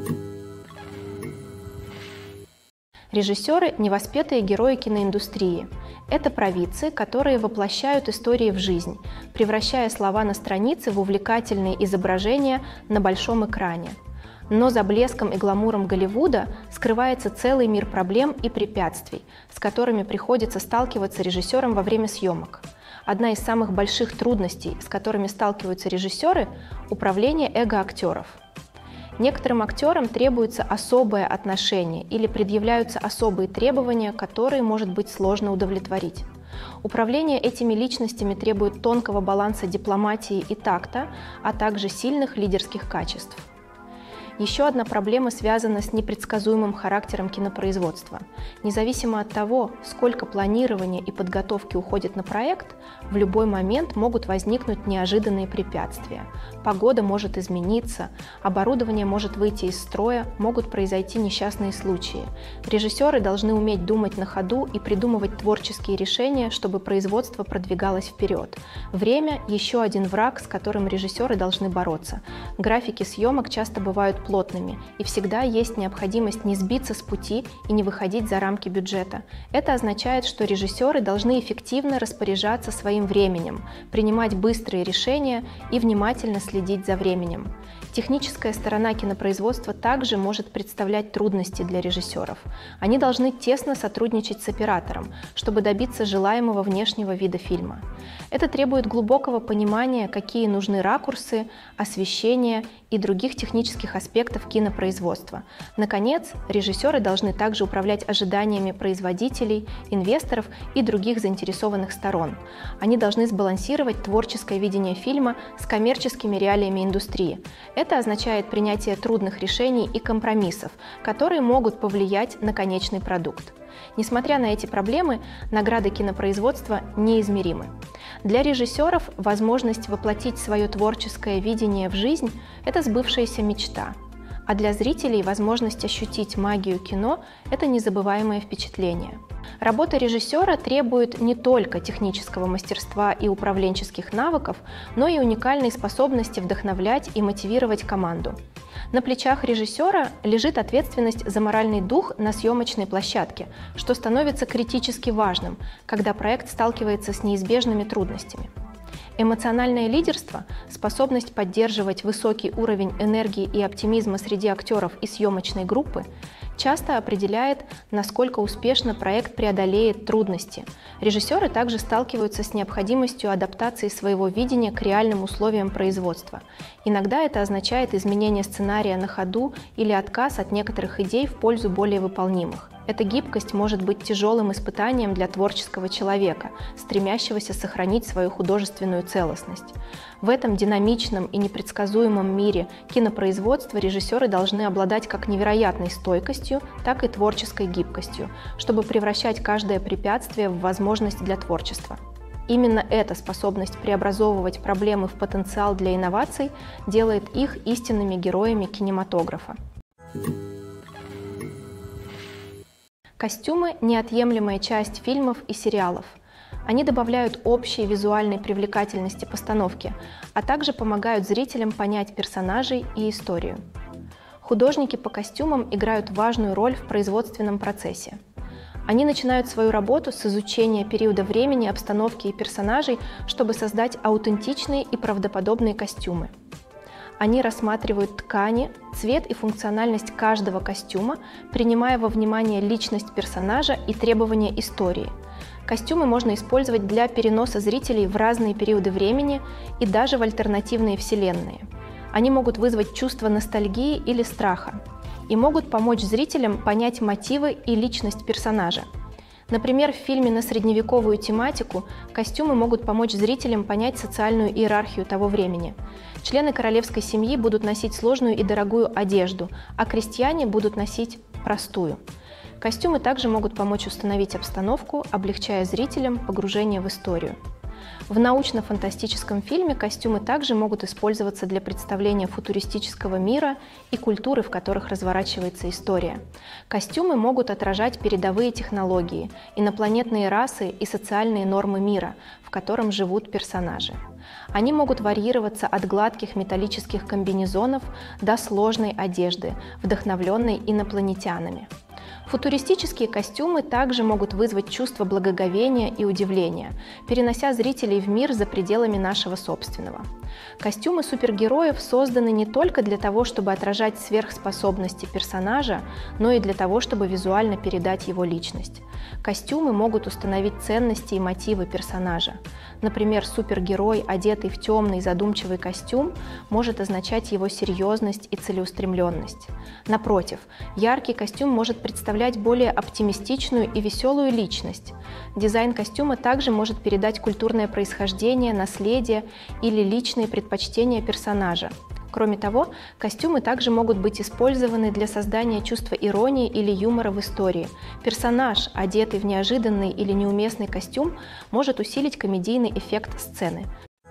Режиссеры – невоспетые герои киноиндустрии. Это провидцы, которые воплощают истории в жизнь, превращая слова на странице в увлекательные изображения на большом экране. Но за блеском и гламуром Голливуда скрывается целый мир проблем и препятствий, с которыми приходится сталкиваться режиссерам во время съемок. Одна из самых больших трудностей, с которыми сталкиваются режиссеры – управление эго актеров. Некоторым актерам требуется особое отношение или предъявляются особые требования, которые может быть сложно удовлетворить. Управление этими личностями требует тонкого баланса дипломатии и такта, а также сильных лидерских качеств. Еще одна проблема связана с непредсказуемым характером кинопроизводства. Независимо от того, сколько планирования и подготовки уходит на проект, в любой момент могут возникнуть неожиданные препятствия. Погода может измениться, оборудование может выйти из строя, могут произойти несчастные случаи. Режиссеры должны уметь думать на ходу и придумывать творческие решения, чтобы производство продвигалось вперед. Время – еще один враг, с которым режиссеры должны бороться. Графики съемок часто бывают плотными, и всегда есть необходимость не сбиться с пути и не выходить за рамки бюджета. Это означает, что режиссеры должны эффективно распоряжаться своим временем, принимать быстрые решения и внимательно следить за временем. Техническая сторона кинопроизводства также может представлять трудности для режиссеров. Они должны тесно сотрудничать с оператором, чтобы добиться желаемого внешнего вида фильма. Это требует глубокого понимания, какие нужны ракурсы, освещение и других технических аспектов кинопроизводства. Наконец, режиссеры должны также управлять ожиданиями производителей, инвесторов и других заинтересованных сторон. Они должны сбалансировать творческое видение фильма с коммерческими реалиями индустрии. Это означает принятие трудных решений и компромиссов, которые могут повлиять на конечный продукт. Несмотря на эти проблемы, награды кинопроизводства неизмеримы. Для режиссеров возможность воплотить свое творческое видение в жизнь – это сбывшаяся мечта. А для зрителей возможность ощутить магию кино – это незабываемое впечатление. Работа режиссера требует не только технического мастерства и управленческих навыков, но и уникальной способности вдохновлять и мотивировать команду. На плечах режиссера лежит ответственность за моральный дух на съемочной площадке, что становится критически важным, когда проект сталкивается с неизбежными трудностями. Эмоциональное лидерство, способность поддерживать высокий уровень энергии и оптимизма среди актеров и съемочной группы, часто определяет, насколько успешно проект преодолеет трудности. Режиссеры также сталкиваются с необходимостью адаптации своего видения к реальным условиям производства. Иногда это означает изменение сценария на ходу или отказ от некоторых идей в пользу более выполнимых. Эта гибкость может быть тяжелым испытанием для творческого человека, стремящегося сохранить свою художественную целостность. В этом динамичном и непредсказуемом мире кинопроизводства режиссеры должны обладать как невероятной стойкостью, так и творческой гибкостью, чтобы превращать каждое препятствие в возможность для творчества. Именно эта способность преобразовывать проблемы в потенциал для инноваций делает их истинными героями кинематографа. Костюмы – неотъемлемая часть фильмов и сериалов. Они добавляют общей визуальной привлекательности постановки, а также помогают зрителям понять персонажей и историю. Художники по костюмам играют важную роль в производственном процессе. Они начинают свою работу с изучения периода времени, обстановки и персонажей, чтобы создать аутентичные и правдоподобные костюмы. Они рассматривают ткани, цвет и функциональность каждого костюма, принимая во внимание личность персонажа и требования истории. Костюмы можно использовать для переноса зрителей в разные периоды времени и даже в альтернативные вселенные. Они могут вызвать чувство ностальгии или страха и могут помочь зрителям понять мотивы и личность персонажа. Например, в фильме на средневековую тематику костюмы могут помочь зрителям понять социальную иерархию того времени. Члены королевской семьи будут носить сложную и дорогую одежду, а крестьяне будут носить простую. Костюмы также могут помочь установить обстановку, облегчая зрителям погружение в историю. В научно-фантастическом фильме костюмы также могут использоваться для представления футуристического мира и культуры, в которых разворачивается история. Костюмы могут отражать передовые технологии, инопланетные расы и социальные нормы мира, в котором живут персонажи. Они могут варьироваться от гладких металлических комбинезонов до сложной одежды, вдохновленной инопланетянами. Футуристические костюмы также могут вызвать чувство благоговения и удивления, перенося зрителей в мир за пределами нашего собственного. Костюмы супергероев созданы не только для того, чтобы отражать сверхспособности персонажа, но и для того, чтобы визуально передать его личность. Костюмы могут установить ценности и мотивы персонажа. Например, супергерой, одетый в темный задумчивый костюм, может означать его серьезность и целеустремленность. Напротив, яркий костюм может представлять более оптимистичную и веселую личность. Дизайн костюма также может передать культурное происхождение, наследие или личные предпочтения персонажа. Кроме того, костюмы также могут быть использованы для создания чувства иронии или юмора в истории. Персонаж, одетый в неожиданный или неуместный костюм, может усилить комедийный эффект сцены.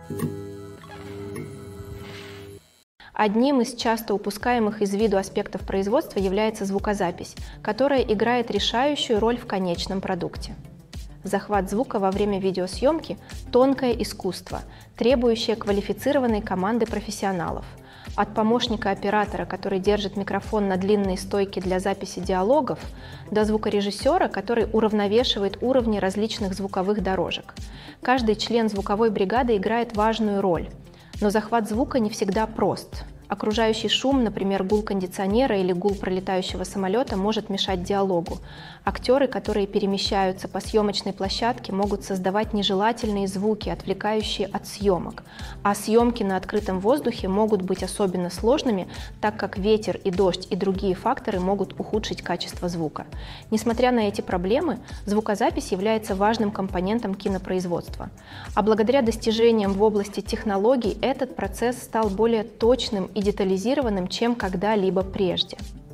Одним из часто упускаемых из виду аспектов производства является звукозапись, которая играет решающую роль в конечном продукте. Захват звука во время видеосъемки – тонкое искусство, требующее квалифицированной команды профессионалов. От помощника оператора, который держит микрофон на длинной стойке для записи диалогов, до звукорежиссера, который уравновешивает уровни различных звуковых дорожек. Каждый член звуковой бригады играет важную роль, но захват звука не всегда прост. Окружающий шум, например, гул кондиционера или гул пролетающего самолета, может мешать диалогу. Актеры, которые перемещаются по съемочной площадке, могут создавать нежелательные звуки, отвлекающие от съемок. А съемки на открытом воздухе могут быть особенно сложными, так как ветер и дождь и другие факторы могут ухудшить качество звука. Несмотря на эти проблемы, звукозапись является важным компонентом кинопроизводства. А благодаря достижениям в области технологий этот процесс стал более точным и детализированным, чем когда-либо прежде.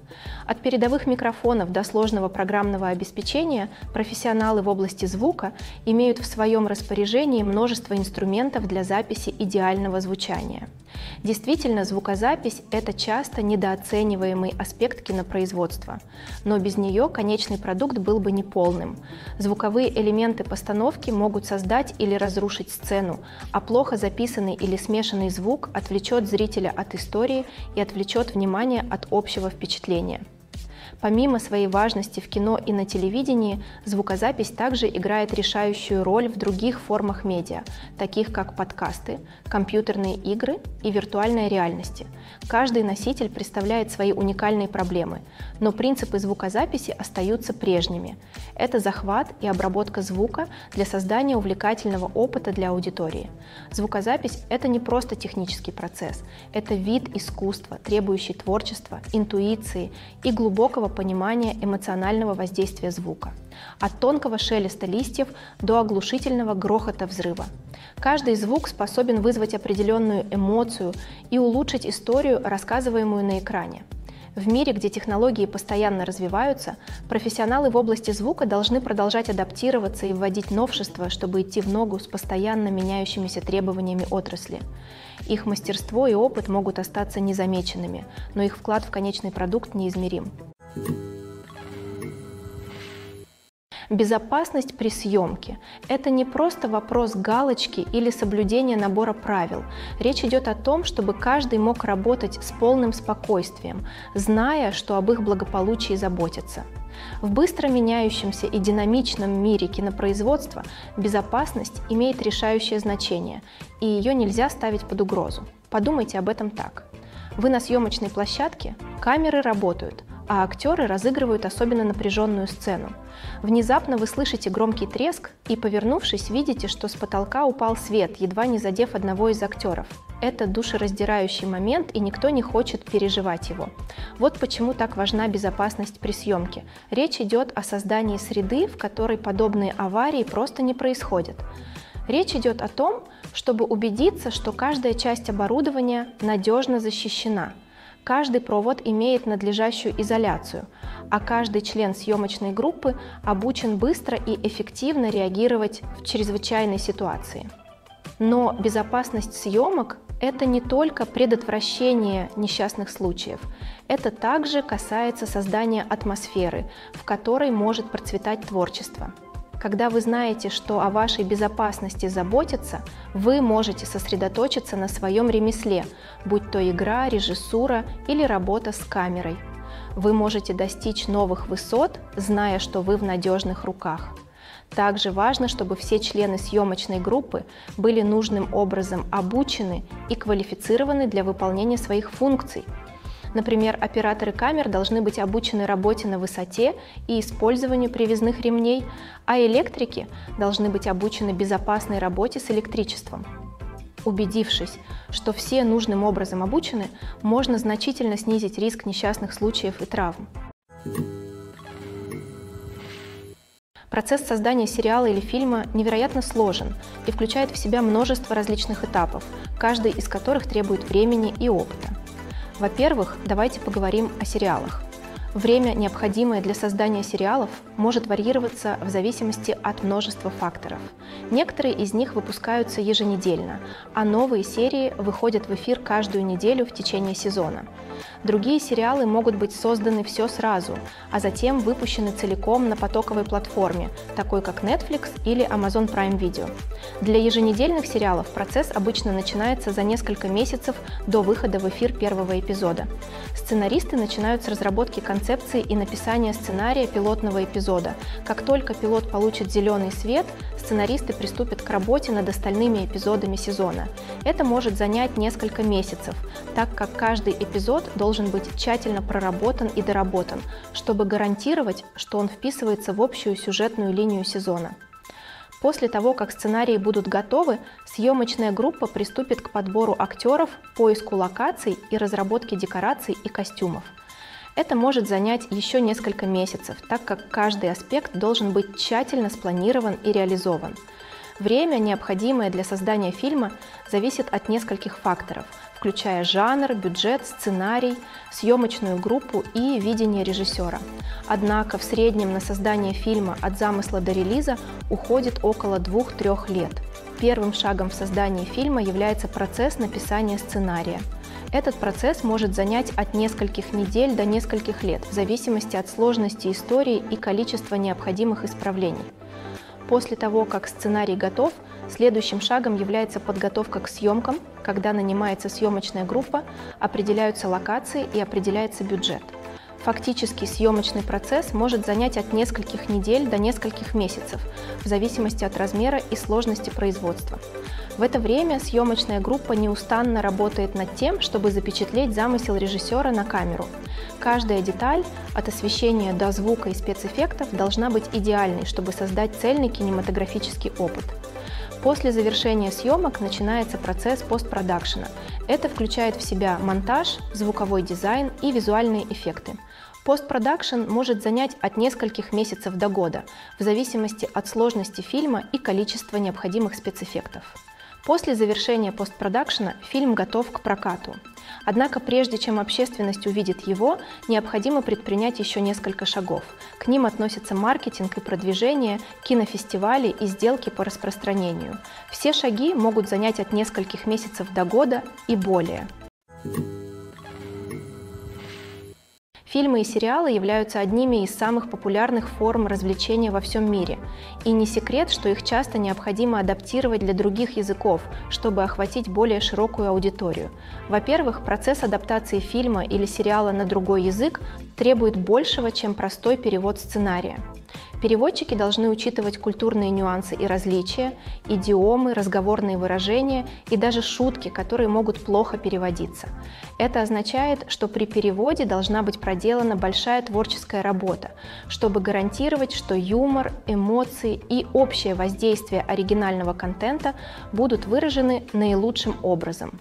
От передовых микрофонов до сложного программного обеспечения профессионалы в области звука имеют в своем распоряжении множество инструментов для записи идеального звучания. Действительно, звукозапись – это часто недооцениваемый аспект кинопроизводства, но без нее конечный продукт был бы неполным. Звуковые элементы постановки могут создать или разрушить сцену, а плохо записанный или смешанный звук отвлечет зрителя от истории и отвлечет внимание от общего впечатления. Помимо своей важности в кино и на телевидении, звукозапись также играет решающую роль в других формах медиа, таких как подкасты, компьютерные игры и виртуальная реальность. Каждый носитель представляет свои уникальные проблемы, но принципы звукозаписи остаются прежними. Это захват и обработка звука для создания увлекательного опыта для аудитории. Звукозапись – это не просто технический процесс, это вид искусства, требующий творчества, интуиции и глубокого понимания эмоционального воздействия звука. От тонкого шелеста листьев до оглушительного грохота взрыва. Каждый звук способен вызвать определенную эмоцию и улучшить историю, рассказываемую на экране. В мире, где технологии постоянно развиваются, профессионалы в области звука должны продолжать адаптироваться и вводить новшества, чтобы идти в ногу с постоянно меняющимися требованиями отрасли. Их мастерство и опыт могут остаться незамеченными, но их вклад в конечный продукт неизмерим. Безопасность при съемке – это не просто вопрос галочки или соблюдения набора правил. Речь идет о том, чтобы каждый мог работать с полным спокойствием, зная, что об их благополучии заботятся. В быстро меняющемся и динамичном мире кинопроизводства безопасность имеет решающее значение, и ее нельзя ставить под угрозу. Подумайте об этом так. Вы на съемочной площадке, камеры работают, а актеры разыгрывают особенно напряженную сцену. Внезапно вы слышите громкий треск и, повернувшись, видите, что с потолка упал свет, едва не задев одного из актеров. Это душераздирающий момент, и никто не хочет переживать его. Вот почему так важна безопасность при съемке. Речь идет о создании среды, в которой подобные аварии просто не происходят. Речь идет о том, чтобы убедиться, что каждая часть оборудования надежно защищена. Каждый провод имеет надлежащую изоляцию, а каждый член съемочной группы обучен быстро и эффективно реагировать в чрезвычайной ситуации. Но безопасность съемок – это не только предотвращение несчастных случаев, это также касается создания атмосферы, в которой может процветать творчество. Когда вы знаете, что о вашей безопасности заботятся, вы можете сосредоточиться на своем ремесле, будь то игра, режиссура или работа с камерой. Вы можете достичь новых высот, зная, что вы в надежных руках. Также важно, чтобы все члены съемочной группы были нужным образом обучены и квалифицированы для выполнения своих функций. Например, операторы камер должны быть обучены работе на высоте и использованию привязных ремней, а электрики должны быть обучены безопасной работе с электричеством. Убедившись, что все нужным образом обучены, можно значительно снизить риск несчастных случаев и травм. Процесс создания сериала или фильма невероятно сложен и включает в себя множество различных этапов, каждый из которых требует времени и опыта. Во-первых, давайте поговорим о сериалах. Время, необходимое для создания сериалов, может варьироваться в зависимости от множества факторов. Некоторые из них выпускаются еженедельно, а новые серии выходят в эфир каждую неделю в течение сезона. Другие сериалы могут быть созданы все сразу, а затем выпущены целиком на потоковой платформе, такой как Netflix или Amazon Prime Video. Для еженедельных сериалов процесс обычно начинается за несколько месяцев до выхода в эфир первого эпизода. Сценаристы начинают с разработки концепции и написания сценария пилотного эпизода. Как только пилот получит зеленый свет, сценаристы приступят к работе над остальными эпизодами сезона. Это может занять несколько месяцев, так как каждый эпизод должен быть тщательно проработан и доработан, чтобы гарантировать, что он вписывается в общую сюжетную линию сезона. После того, как сценарии будут готовы, съемочная группа приступит к подбору актеров, поиску локаций и разработке декораций и костюмов. Это может занять еще несколько месяцев, так как каждый аспект должен быть тщательно спланирован и реализован. Время, необходимое для создания фильма, зависит от нескольких факторов, включая жанр, бюджет, сценарий, съемочную группу и видение режиссера. Однако в среднем на создание фильма от замысла до релиза уходит около 2-3 лет. Первым шагом в создании фильма является процесс написания сценария. Этот процесс может занять от нескольких недель до нескольких лет, в зависимости от сложности истории и количества необходимых исправлений. После того, как сценарий готов, следующим шагом является подготовка к съемкам, когда нанимается съемочная группа, определяются локации и определяется бюджет. Фактически съемочный процесс может занять от нескольких недель до нескольких месяцев, в зависимости от размера и сложности производства. В это время съемочная группа неустанно работает над тем, чтобы запечатлеть замысел режиссера на камеру. Каждая деталь, от освещения до звука и спецэффектов, должна быть идеальной, чтобы создать цельный кинематографический опыт. После завершения съемок начинается процесс постпродакшена. Это включает в себя монтаж, звуковой дизайн и визуальные эффекты. Постпродакшн может занять от нескольких месяцев до года, в зависимости от сложности фильма и количества необходимых спецэффектов. После завершения постпродакшена фильм готов к прокату. Однако прежде чем общественность увидит его, необходимо предпринять еще несколько шагов. К ним относятся маркетинг и продвижение, кинофестивали и сделки по распространению. Все шаги могут занять от нескольких месяцев до года и более. Фильмы и сериалы являются одними из самых популярных форм развлечения во всем мире. И не секрет, что их часто необходимо адаптировать для других языков, чтобы охватить более широкую аудиторию. Во-первых, процесс адаптации фильма или сериала на другой язык требует большего, чем простой перевод сценария. Переводчики должны учитывать культурные нюансы и различия, идиомы, разговорные выражения и даже шутки, которые могут плохо переводиться. Это означает, что при переводе должна быть проделана большая творческая работа, чтобы гарантировать, что юмор, эмоции и общее воздействие оригинального контента будут выражены наилучшим образом.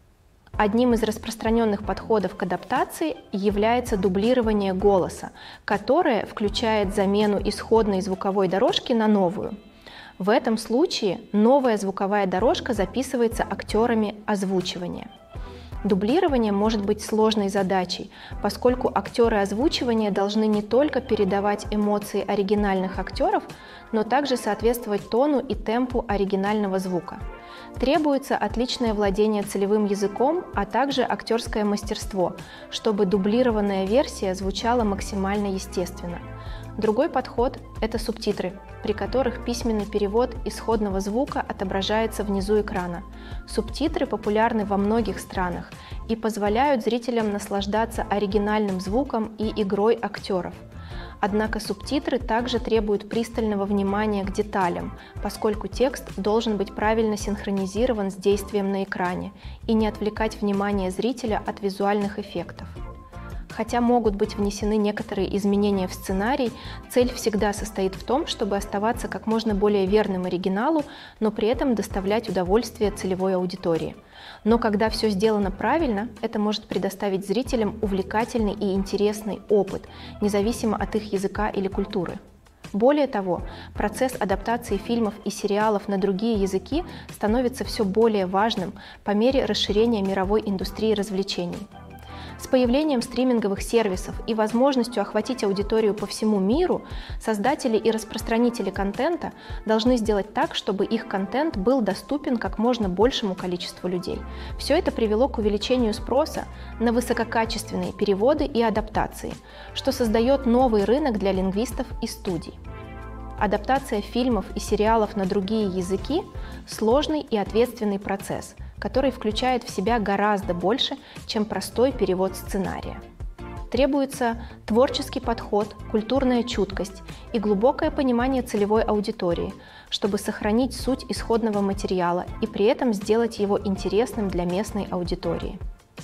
Одним из распространенных подходов к адаптации является дублирование голоса, которое включает замену исходной звуковой дорожки на новую. В этом случае новая звуковая дорожка записывается актерами озвучивания. Дублирование может быть сложной задачей, поскольку актеры озвучивания должны не только передавать эмоции оригинальных актеров, но также соответствовать тону и темпу оригинального звука. Требуется отличное владение целевым языком, а также актерское мастерство, чтобы дублированная версия звучала максимально естественно. Другой подход – это субтитры, при которых письменный перевод исходного звука отображается внизу экрана. Субтитры популярны во многих странах и позволяют зрителям наслаждаться оригинальным звуком и игрой актеров. Однако субтитры также требуют пристального внимания к деталям, поскольку текст должен быть правильно синхронизирован с действием на экране и не отвлекать внимание зрителя от визуальных эффектов. Хотя могут быть внесены некоторые изменения в сценарий, цель всегда состоит в том, чтобы оставаться как можно более верным оригиналу, но при этом доставлять удовольствие целевой аудитории. Но когда все сделано правильно, это может предоставить зрителям увлекательный и интересный опыт, независимо от их языка или культуры. Более того, процесс адаптации фильмов и сериалов на другие языки становится все более важным по мере расширения мировой индустрии развлечений. С появлением стриминговых сервисов и возможностью охватить аудиторию по всему миру, создатели и распространители контента должны сделать так, чтобы их контент был доступен как можно большему количеству людей. Все это привело к увеличению спроса на высококачественные переводы и адаптации, что создает новый рынок для лингвистов и студий. Адаптация фильмов и сериалов на другие языки – сложный и ответственный процесс, который включает в себя гораздо больше, чем простой перевод сценария. Требуется творческий подход, культурная чуткость и глубокое понимание целевой аудитории, чтобы сохранить суть исходного материала и при этом сделать его интересным для местной аудитории.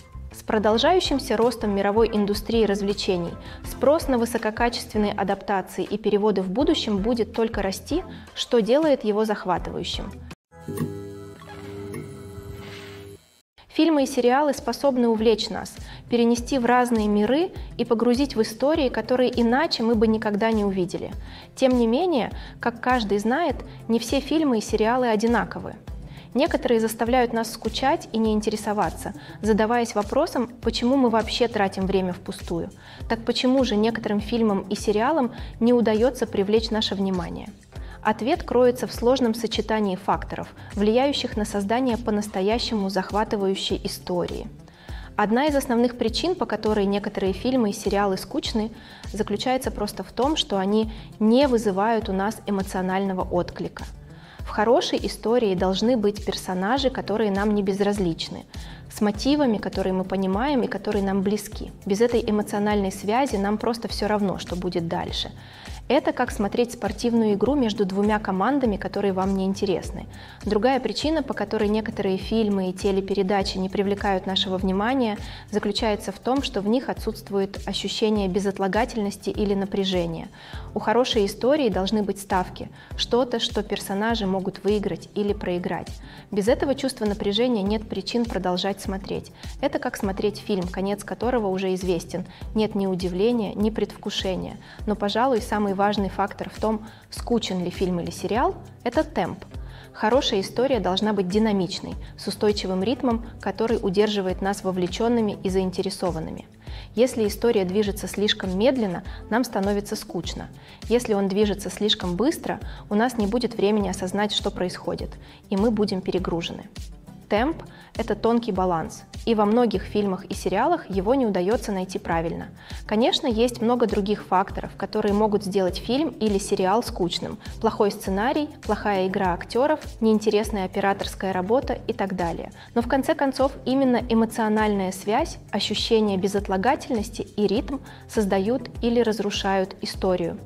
С продолжающимся ростом мировой индустрии развлечений спрос на высококачественные адаптации и переводы в будущем будет только расти, что делает его захватывающим. Фильмы и сериалы способны увлечь нас, перенести в разные миры и погрузить в истории, которые иначе мы бы никогда не увидели. Тем не менее, как каждый знает, не все фильмы и сериалы одинаковы. Некоторые заставляют нас скучать и не интересоваться, задаваясь вопросом, почему мы вообще тратим время впустую. Так почему же некоторым фильмам и сериалам не удается привлечь наше внимание? Ответ кроется в сложном сочетании факторов, влияющих на создание по-настоящему захватывающей истории. Одна из основных причин, по которой некоторые фильмы и сериалы скучны, заключается просто в том, что они не вызывают у нас эмоционального отклика. В хорошей истории должны быть персонажи, которые нам не безразличны, с мотивами, которые мы понимаем и которые нам близки. Без этой эмоциональной связи нам просто все равно, что будет дальше. Это как смотреть спортивную игру между двумя командами, которые вам не интересны. Другая причина, по которой некоторые фильмы и телепередачи не привлекают нашего внимания, заключается в том, что в них отсутствует ощущение безотлагательности или напряжения. У хорошей истории должны быть ставки, что-то, что персонажи могут выиграть или проиграть. Без этого чувства напряжения нет причин продолжать смотреть. Это как смотреть фильм, конец которого уже известен. Нет ни удивления, ни предвкушения. Но, пожалуй, самый важный фактор в том, скучен ли фильм или сериал, это темп. Хорошая история должна быть динамичной, с устойчивым ритмом, который удерживает нас вовлеченными и заинтересованными. Если история движется слишком медленно, нам становится скучно. Если он движется слишком быстро, у нас не будет времени осознать, что происходит, и мы будем перегружены. Темп – это тонкий баланс, и во многих фильмах и сериалах его не удается найти правильно. Конечно, есть много других факторов, которые могут сделать фильм или сериал скучным. Плохой сценарий, плохая игра актеров, неинтересная операторская работа и так далее. Но в конце концов именно эмоциональная связь, ощущение безотлагательности и ритм создают или разрушают историю.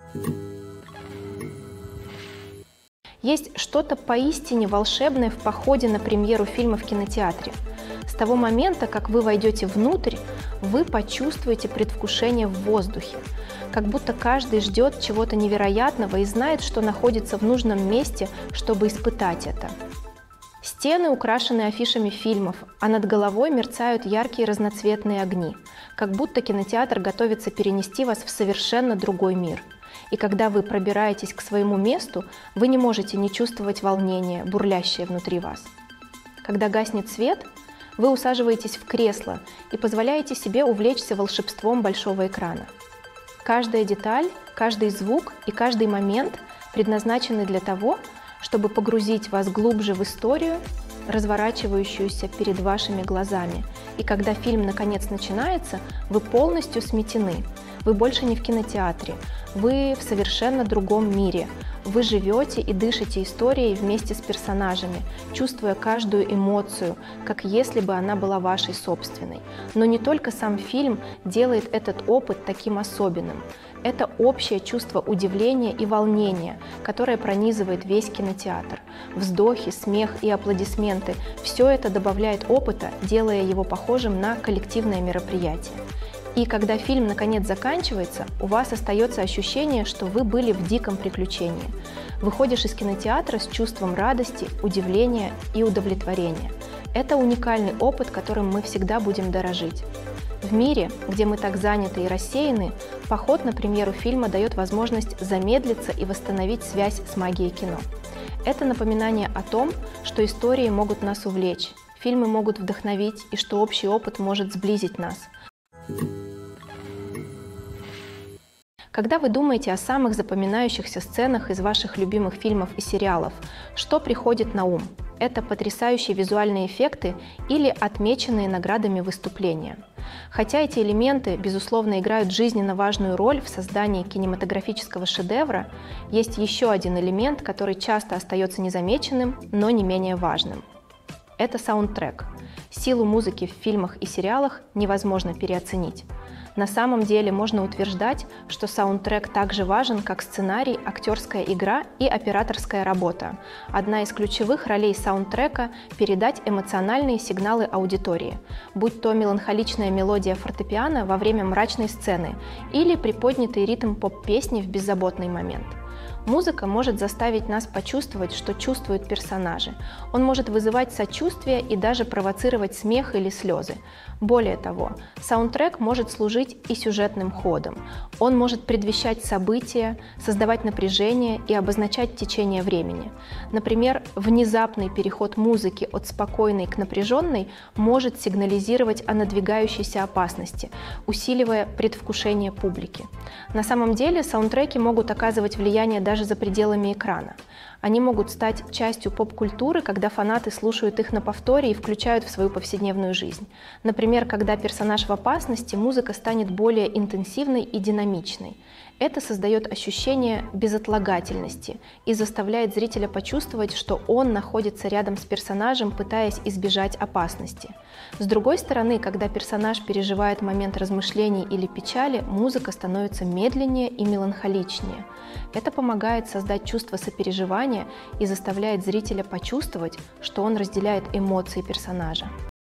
Есть что-то поистине волшебное в походе на премьеру фильма в кинотеатре. С того момента, как вы войдете внутрь, вы почувствуете предвкушение в воздухе, как будто каждый ждет чего-то невероятного и знает, что находится в нужном месте, чтобы испытать это. Стены украшены афишами фильмов, а над головой мерцают яркие разноцветные огни, как будто кинотеатр готовится перенести вас в совершенно другой мир. И когда вы пробираетесь к своему месту, вы не можете не чувствовать волнения, бурлящее внутри вас. Когда гаснет свет, вы усаживаетесь в кресло и позволяете себе увлечься волшебством большого экрана. Каждая деталь, каждый звук и каждый момент предназначены для того, чтобы погрузить вас глубже в историю, разворачивающуюся перед вашими глазами. И когда фильм наконец начинается, вы полностью сметены. Вы больше не в кинотеатре, вы в совершенно другом мире. Вы живете и дышите историей вместе с персонажами, чувствуя каждую эмоцию, как если бы она была вашей собственной. Но не только сам фильм делает этот опыт таким особенным. Это общее чувство удивления и волнения, которое пронизывает весь кинотеатр. Вздохи, смех и аплодисменты – все это добавляет опыта, делая его похожим на коллективное мероприятие. И когда фильм наконец заканчивается, у вас остается ощущение, что вы были в диком приключении. Выходишь из кинотеатра с чувством радости, удивления и удовлетворения. Это уникальный опыт, которым мы всегда будем дорожить. В мире, где мы так заняты и рассеяны, поход на премьеру фильма дает возможность замедлиться и восстановить связь с магией кино. Это напоминание о том, что истории могут нас увлечь, фильмы могут вдохновить и что общий опыт может сблизить нас. Когда вы думаете о самых запоминающихся сценах из ваших любимых фильмов и сериалов, что приходит на ум? Это потрясающие визуальные эффекты или отмеченные наградами выступления. Хотя эти элементы, безусловно, играют жизненно важную роль в создании кинематографического шедевра, есть еще один элемент, который часто остается незамеченным, но не менее важным. Это саундтрек. Силу музыки в фильмах и сериалах невозможно переоценить. На самом деле можно утверждать, что саундтрек так же важен, как сценарий, актерская игра и операторская работа. Одна из ключевых ролей саундтрека – передать эмоциональные сигналы аудитории, будь то меланхоличная мелодия фортепиано во время мрачной сцены или приподнятый ритм поп-песни в беззаботный момент. Музыка может заставить нас почувствовать, что чувствуют персонажи. Он может вызывать сочувствие и даже провоцировать смех или слезы. Более того, саундтрек может служить и сюжетным ходом. Он может предвещать события, создавать напряжение и обозначать течение времени. Например, внезапный переход музыки от спокойной к напряженной может сигнализировать о надвигающейся опасности, усиливая предвкушение публики. На самом деле саундтреки могут оказывать влияние даже за пределами экрана. Они могут стать частью поп-культуры, когда фанаты слушают их на повторе и включают в свою повседневную жизнь. Например, когда персонаж в опасности, музыка станет более интенсивной и динамичной. Это создает ощущение безотлагательности и заставляет зрителя почувствовать, что он находится рядом с персонажем, пытаясь избежать опасности. С другой стороны, когда персонаж переживает момент размышлений или печали, музыка становится медленнее и меланхоличнее. Это помогает создать чувство сопереживания и заставляет зрителя почувствовать, что он разделяет эмоции персонажа.